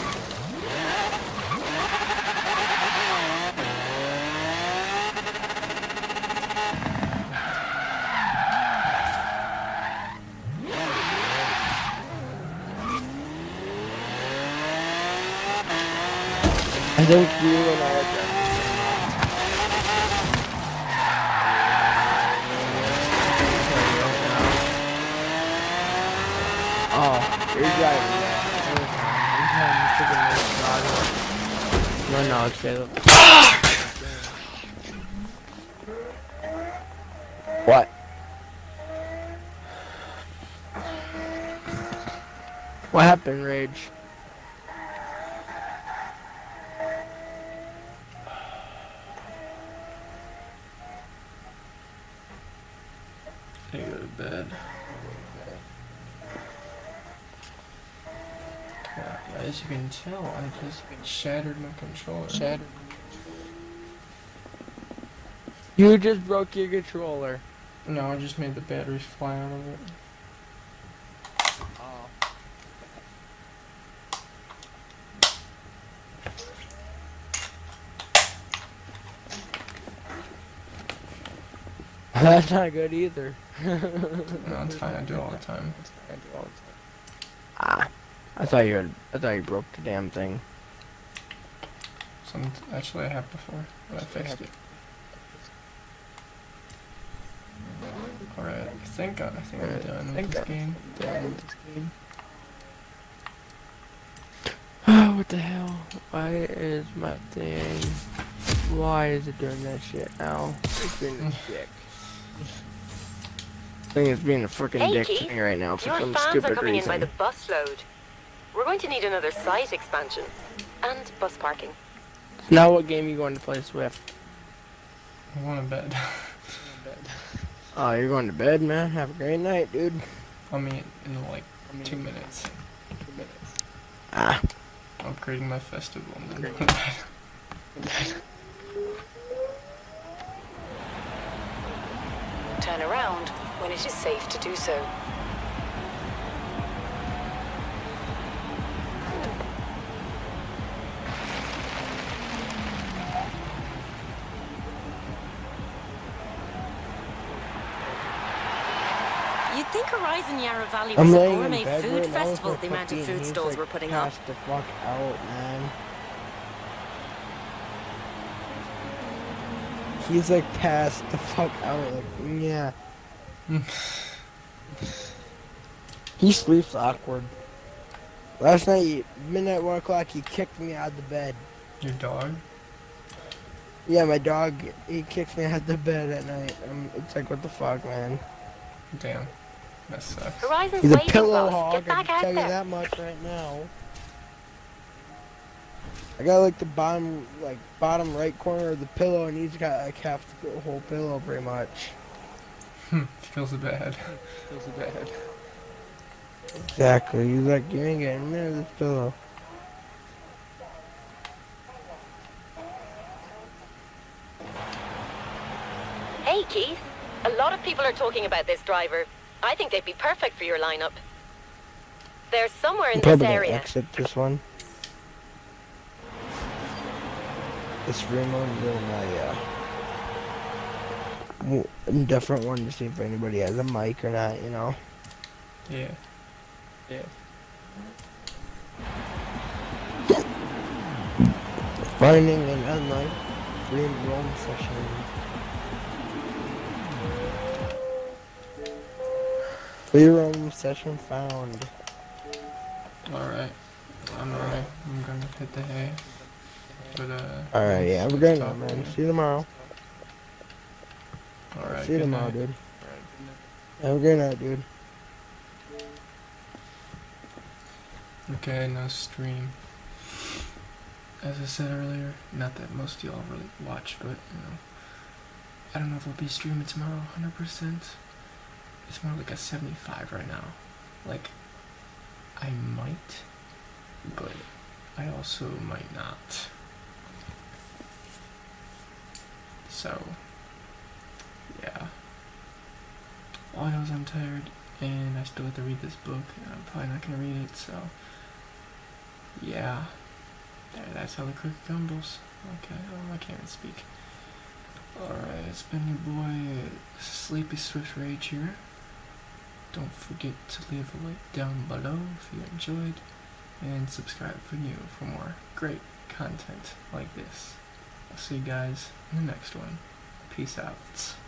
I think you and I are done. Oh, you're driving now. No, no, it's Caleb. What? What happened, Rage? I go to bed. Yeah, as you can tell, I just shattered my controller. Shattered. You just broke your controller. No, I just made the batteries fly out of it. That's not good either. No, it's fine. I do it all the time. I do all the time. Ah, I thought you had. I thought you broke the damn thing. Some actually I have before, but I fixed it. All right, I think I, I think I'm done with this game. Done with this game. Oh, what the hell? Why is my thing? Why is it doing that shit now? It's being a dick. Thing is being a freaking Hey, dick Keith, to me right now for your some fans stupid are coming reason. in by the busload. We're going to need another site expansion and bus parking. Now, what game are you going to play, Swift? I want to bed. Oh, you're going to bed, man. Have a great night, dude. I'll meet in like two minutes. Two minutes. Ah. I'm creating my festival and then go to bed. Turn around when when it is safe to do so. You'd think Horizon Yarra Valley I'm was a laying in gourmet bed food right now with festival, my the amount of puppy, food and he's, stalls like, we're putting up. passed the fuck out, man. He's like passed the fuck out, like, yeah. He sleeps awkward. Last night, midnight, one o'clock, he kicked me out of the bed. Your dog? Yeah, my dog, he kicks me out of the bed at night. Um, it's like, what the fuck, man? Damn. That sucks. Horizon's He's a waiting, pillow boss. hog, Get I back can out tell you there. that much right now. I got like the bottom, like bottom right corner of the pillow, and he's got like half the whole pillow, pretty much. Feels bad. Feels bad. Exactly. He's like, you ain't getting rid of this pillow. Hey, Keith. A lot of people are talking about this driver. I think they'd be perfect for your lineup. They're somewhere in I'm this probably gonna area. exit this one. This remote is in a uh, different one to see if anybody has a mic or not, you know. Yeah. Yeah. Finding an unlike free roam session. Free roam session found. Alright. I'm alright. I'm gonna hit the hay. But, uh... Alright, yeah, we're going now, man. See you tomorrow. Alright, See you good tomorrow, night. dude. Have a good night, dude. Okay, now stream. As I said earlier, not that most of y'all really watch, but, you know, I don't know if I'll be streaming tomorrow one hundred percent. It's more like a seventy-five right now. Like, I might, but I also might not. So, yeah. All I know is I'm tired, and I still have to read this book, and I'm probably not going to read it, so, yeah. There, that's how the cookie crumbles. Okay, oh, I can't even speak. Alright, it's been your boy, Sleepy Swift Rage here. Don't forget to leave a like down below if you enjoyed, and subscribe for new for more great content like this. I'll see you guys in the next one. Peace out.